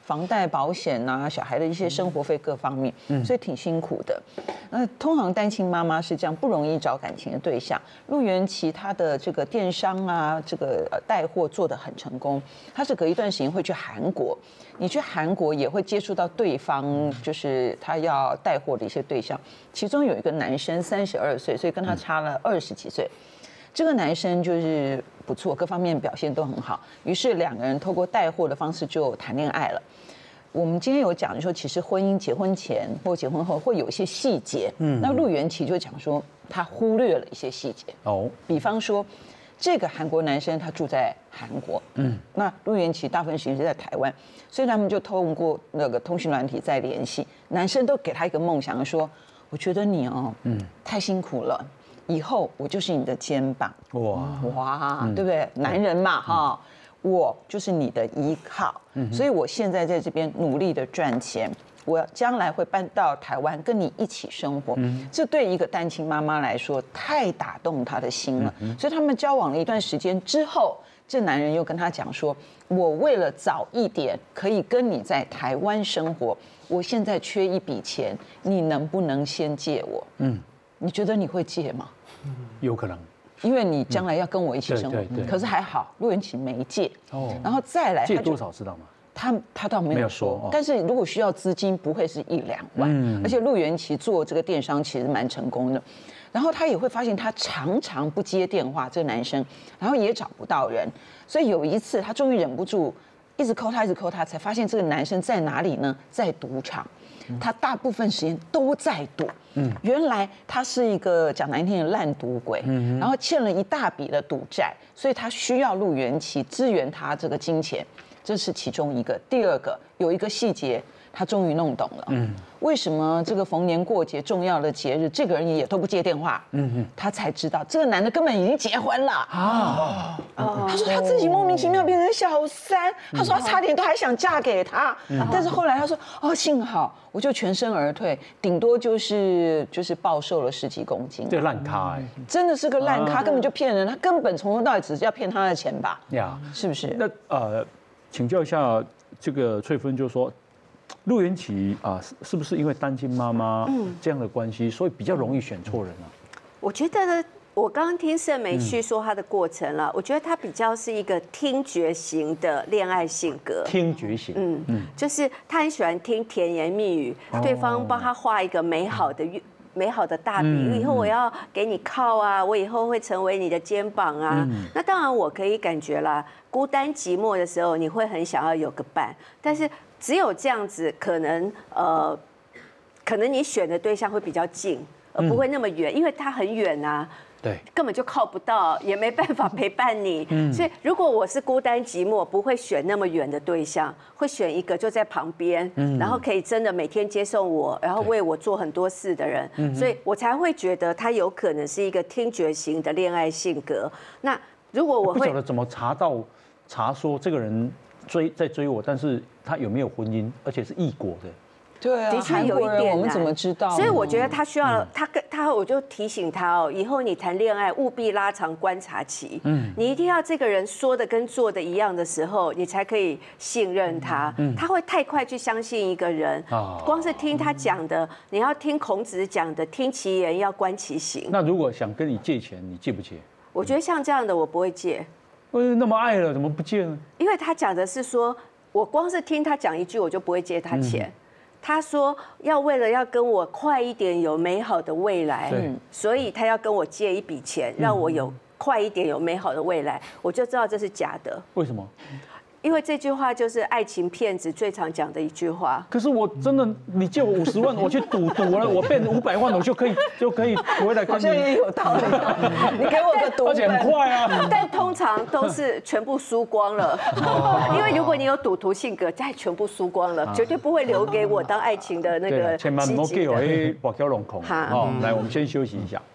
房贷、保险啊，小孩的一些生活费各方面，所以挺辛苦的。通常单亲妈妈是这样，不容易找感情的对象。陆元琦他的这个电商啊，这个带货做得很成功，他是隔一段时间会去韩国。你去韩国也会接触到对方，就是他要带货的一些对象，其中有一个男生32岁，所以跟他差了20几岁。这个男生就是不错，各方面表现都很好，于是2个人透过带货的方式就谈恋爱了。我们今天有讲说，其实婚姻结婚前或结婚后会有一些细节，那陆元琦就讲说他忽略了一些细节比方说。这个韩国男生他住在韩国，那陆元琦大部分时间是在台湾，所以他们就通过那个通讯软体在联系。男生都给他一个梦想，说：“我觉得你太辛苦了，以后我就是你的肩膀。”哇，对不对？男人嘛，哈，我就是你的依靠，所以我现在在这边努力的赚钱。我将来会搬到台湾跟你一起生活，这对一个单亲妈妈来说太打动她的心了。所以他们交往了一段时间之后，这男人又跟她讲说：“我为了早一点可以跟你在台湾生活，我现在缺一笔钱，你能不能先借我？”你觉得你会借吗？ 有可能， 因为你将来要跟我一起生活。可是还好，陆元琦没借。然后再来借多少知道吗？ 他倒没有说，但是如果需要资金，不会是1-2万，而且陆元琦做这个电商其实蛮成功的，然后他也会发现他常常不接电话，这个男生，然后也找不到人，所以有一次他终于忍不住，一直扣他，才发现这个男生在哪里呢？在赌场，他大部分时间都在赌，原来他是一个讲难听的烂赌鬼，然后欠了一大笔的赌债，所以他需要陆元琦支援他这个金钱。这是其中一个。第二个有一个细节，他终于弄懂了。为什么这个逢年过节重要的节日，这个人也都不接电话？他才知道这个男的根本已经结婚了啊！他说他自己莫名其妙变成小三，他说他差点都还想嫁给他，但是后来他说幸好我就全身而退，顶多就是暴瘦了10几公斤。 这烂咖真的是个烂咖，根本就骗人，他根本从头到尾只是要骗他的钱吧？是不是？ 那请教一下这个翠芬，就说陆元琦是不是因为单亲妈妈这样的关系，所以比较容易选错人啊？ 我觉得呢，我刚刚听盛梅叙说她的过程了，我觉得她比较是一个听觉型的恋爱性格。 听觉型， 就是她很喜欢听甜言蜜语，对方帮她画一个美好的大饼，以后我要给你靠啊，我以后会成为你的肩膀啊。那当然我可以感觉啦，孤单寂寞的时候，你会很想要有个伴，但是只有这样子，可能你选的对象会比较近，而不会那么远，因为他很远啊。 对， 根本就靠不到，也没办法陪伴你。所以如果我是孤单寂寞，不会选那么远的对象，会选一个就在旁边，然后可以真的每天接送我，然后为我做很多事的人。所以我才会觉得他有可能是一个听觉型的恋爱性格。那如果我会不晓得怎么查说这个人在追我，但是他有没有婚姻，而且是异国的。 对啊， 的确有一点， 我们怎么知道？ 所以我觉得他需要他，我就提醒他以后你谈恋爱务必拉长观察期。你一定要这个人说的跟做的一样的时候，你才可以信任他。他会太快去相信一个人，光是听他讲的，你要听孔子讲的，听其言要观其行。 那如果想跟你借钱，你借不借？ 我觉得像这样的我不会借。 那么爱了，怎么不借呢？ 因为他讲的是说，我光是听他讲一句，我就不会借他钱。他说要为了要跟我快一点有美好的未来，所以他要跟我借一笔钱，让我有快一点有美好的未来，我就知道这是假的。 为什么？ 因为这句话就是爱情骗子最常讲的一句话。 可是我真的，你借我50万，我去赌了，我变500万，我就可以回来跟你。好像也有道理。你给我个赌本， 而且很快啊。 但通常都是全部输光了，因为如果你有赌徒性格，再全部输光了，绝对不会留给我当爱情的那个。 千万不要给我把条龙孔。好，来，我们先休息一下。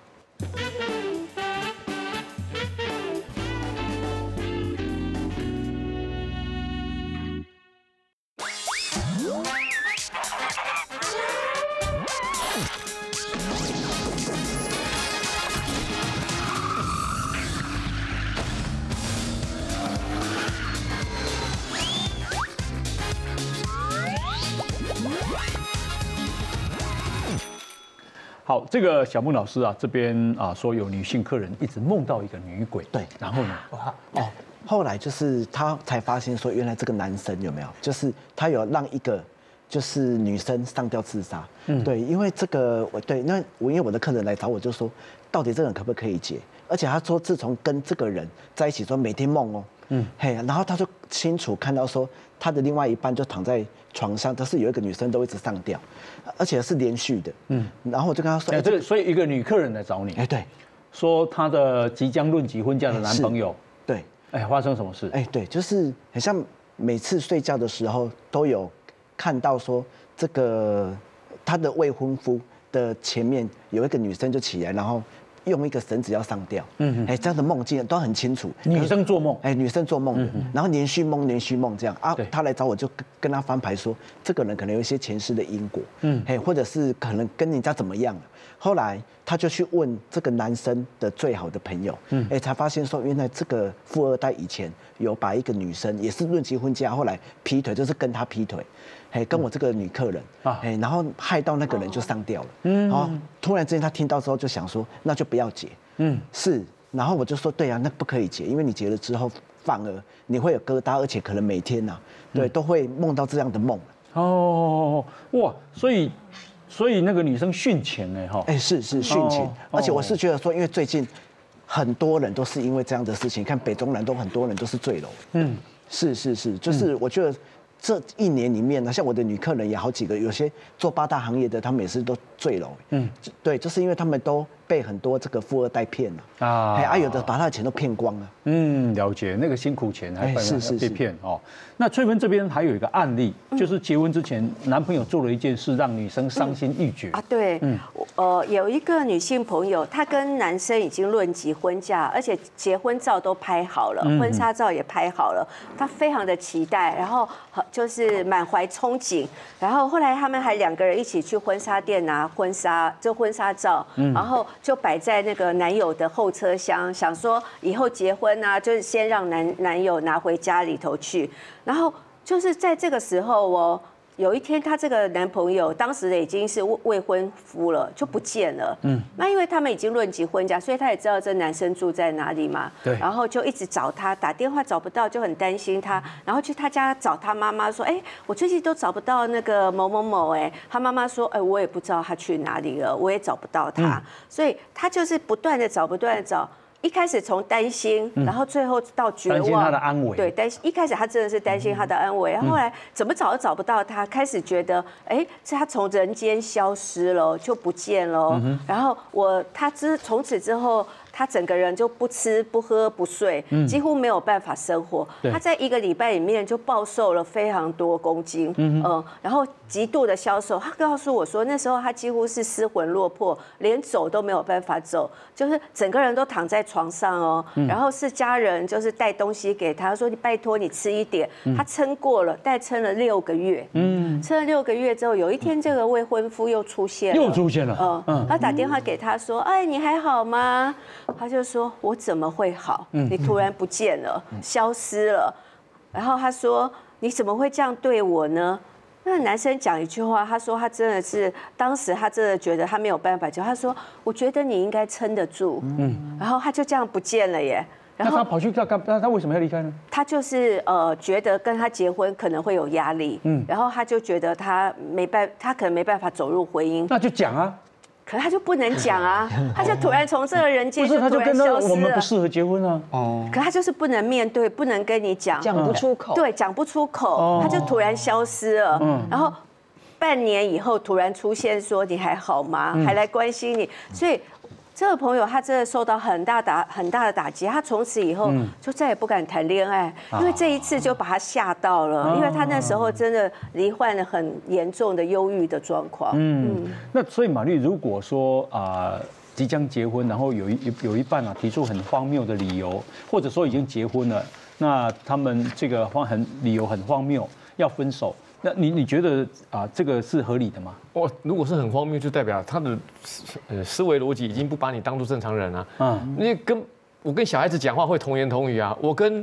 好，这个小孟老师啊，这边啊说有女性客人一直梦到一个女鬼， 对， 然后呢？ 后来就是他才发现说，原来这个男生有没有，就是他有让一个就是女生上吊自杀。对，因为这个因为我的客人来找我就说，到底这个人可不可以结？而且他说自从跟这个人在一起说每天梦哦，然后他就清楚看到说他的另外一半就躺在床上，但是有一个女生都一直上吊，而且是连续的。然后我就跟他说， 这个所以一个女客人来找你， 对， 说她的即将论及婚嫁的男朋友， 对， 发生什么事？ 对，就是很像每次睡觉的时候都有看到说这个他的未婚夫的前面有一个女生就起来，然后用一个绳子要上吊，这样的梦境都很清楚。 女生做梦， 女生做梦的，然后连续梦这样啊。他来找我就跟他翻牌说，这个人可能有一些前世的因果，或者是可能跟人家怎么样了。后来他就去问这个男生的最好的朋友，才发现说，原来这个富二代以前有把一个女生也是论及婚嫁，后来劈腿，就是跟他劈腿。跟我这个女客人然后害到那个人就上吊了。然后突然之间他听到之后就想说，那就不要结。是。然后我就说，对啊，那不可以结，因为你结了之后，反而你会有疙瘩，而且可能每天都会梦到这样的梦。 哇，所以那个女生殉情是殉情，而且我是觉得说，因为最近很多人都是因为这样的事情，看北中南都很多人都是坠楼。是，就是我觉得。这一年里面呢，像我的女客人也好几个，有些做8大行业的，他们也是都坠楼。对，就是因为他们都被很多这个富二代骗了有的把他的钱都骗光了。 了解，那个辛苦钱还被骗哦。那翠芬这边还有一个案例，就是结婚之前男朋友做了一件事，让女生伤心欲绝对，有一个女性朋友，她跟男生已经论及婚嫁，而且结婚照都拍好了，婚纱照也拍好了，她非常的期待，然后就是满怀憧憬，然后后来他们还2个人一起去婚纱店拿婚纱照，然后就摆在那个男友的后车厢，想说以后结婚啊，就是先让男友拿回家里头去，然后就是在这个时候有一天，她这个男朋友当时已经是未婚夫了，就不见了。那因为他们已经论及婚嫁，所以他也知道这男生住在哪里嘛。对。然后就一直找他，打电话找不到，就很担心他，然后去他家找他妈妈说：“我最近都找不到那个某某某。”他妈妈说：“我也不知道他去哪里了，我也找不到他。”所以他就是不断的找。一开始从担心，然后最后到绝望， 担心他的安危。 对，一开始他真的是担心他的安危，后来怎么找都找不到他，开始觉得，是他从人间消失了，就不见了。然后他从此之后，他整个人就不吃不喝不睡，几乎没有办法生活。他在1个礼拜里面就暴瘦了非常多公斤，然后极度的消瘦。他告诉我说，那时候他几乎是失魂落魄，连走都没有办法走，就是整个人都躺在床上然后是家人就是带东西给他，说你拜托你吃一点。他撑过了，撑了6个月。撑了6个月之后，有一天这个未婚夫又出现了。他打电话给他说：“你还好吗？”他就说：“我怎么会好？你突然不见了，消失了。”然后他说：“你怎么会这样对我呢？”那男生讲一句话，他说他真的是当时他真的觉得他没有办法救，他说：“我觉得你应该撑得住。”然后他就这样不见了耶。 然后他跑去干，他为什么要离开呢？ 他就是觉得跟他结婚可能会有压力，然后他就觉得他可能没办法走入婚姻。 那就讲啊。 可是他就不能讲啊，他就突然从这个人间就突然消失了。 我们不适合结婚啊。 可他就是不能面对，不能跟你讲， 讲不出口。 对，讲不出口，他就突然消失了。然后半年以后突然出现说你还好吗？还来关心你，所以。这个朋友他真的受到很大的打击，他从此以后就再也不敢谈恋爱，因为这一次就把他吓到了，因为他那时候真的罹患了很严重的忧郁的状况。 那所以玛丽，如果说即将结婚，然后有一半提出很荒谬的理由，或者说已经结婚了，那他们这个理由很荒谬，要分手。那你觉得这个是合理的吗？ 如果是很荒谬，就代表他的思维逻辑已经不把你当作正常人了。我跟小孩子讲话会童言童语啊，我跟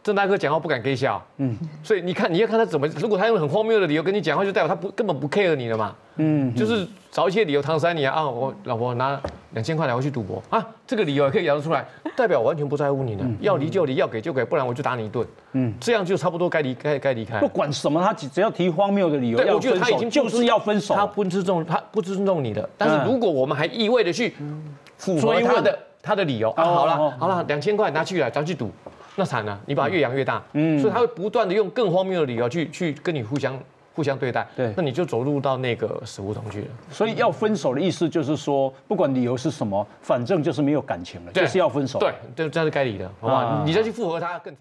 郑大哥讲话不敢给笑，所以你要看他怎么，如果他用很荒谬的理由跟你讲话，就代表他根本不 care 你了嘛，就是找一些理由搪塞你啊，我老婆拿2000块来回去赌博啊，这个理由也可以摇得出来，代表我完全不在乎你了，要离就离，要给就给，不然我就打你一顿，这样就差不多该离开。 不管什么，他只要提荒谬的理由， 对，我觉得他已经就是要分手， 他不尊重你的，但是如果我们还一味的去符合他的理由啊，好了，2000块拿去了，咱去赌。那惨了，你把它越养越大，所以他会不断的用更荒谬的理由去跟你互相对待， 对， 那你就走入到那个死胡同去了。 所以要分手的意思就是说，不管理由是什么，反正就是没有感情了，就是要分手。 对，这是该离的，好不好？你再去复合他更。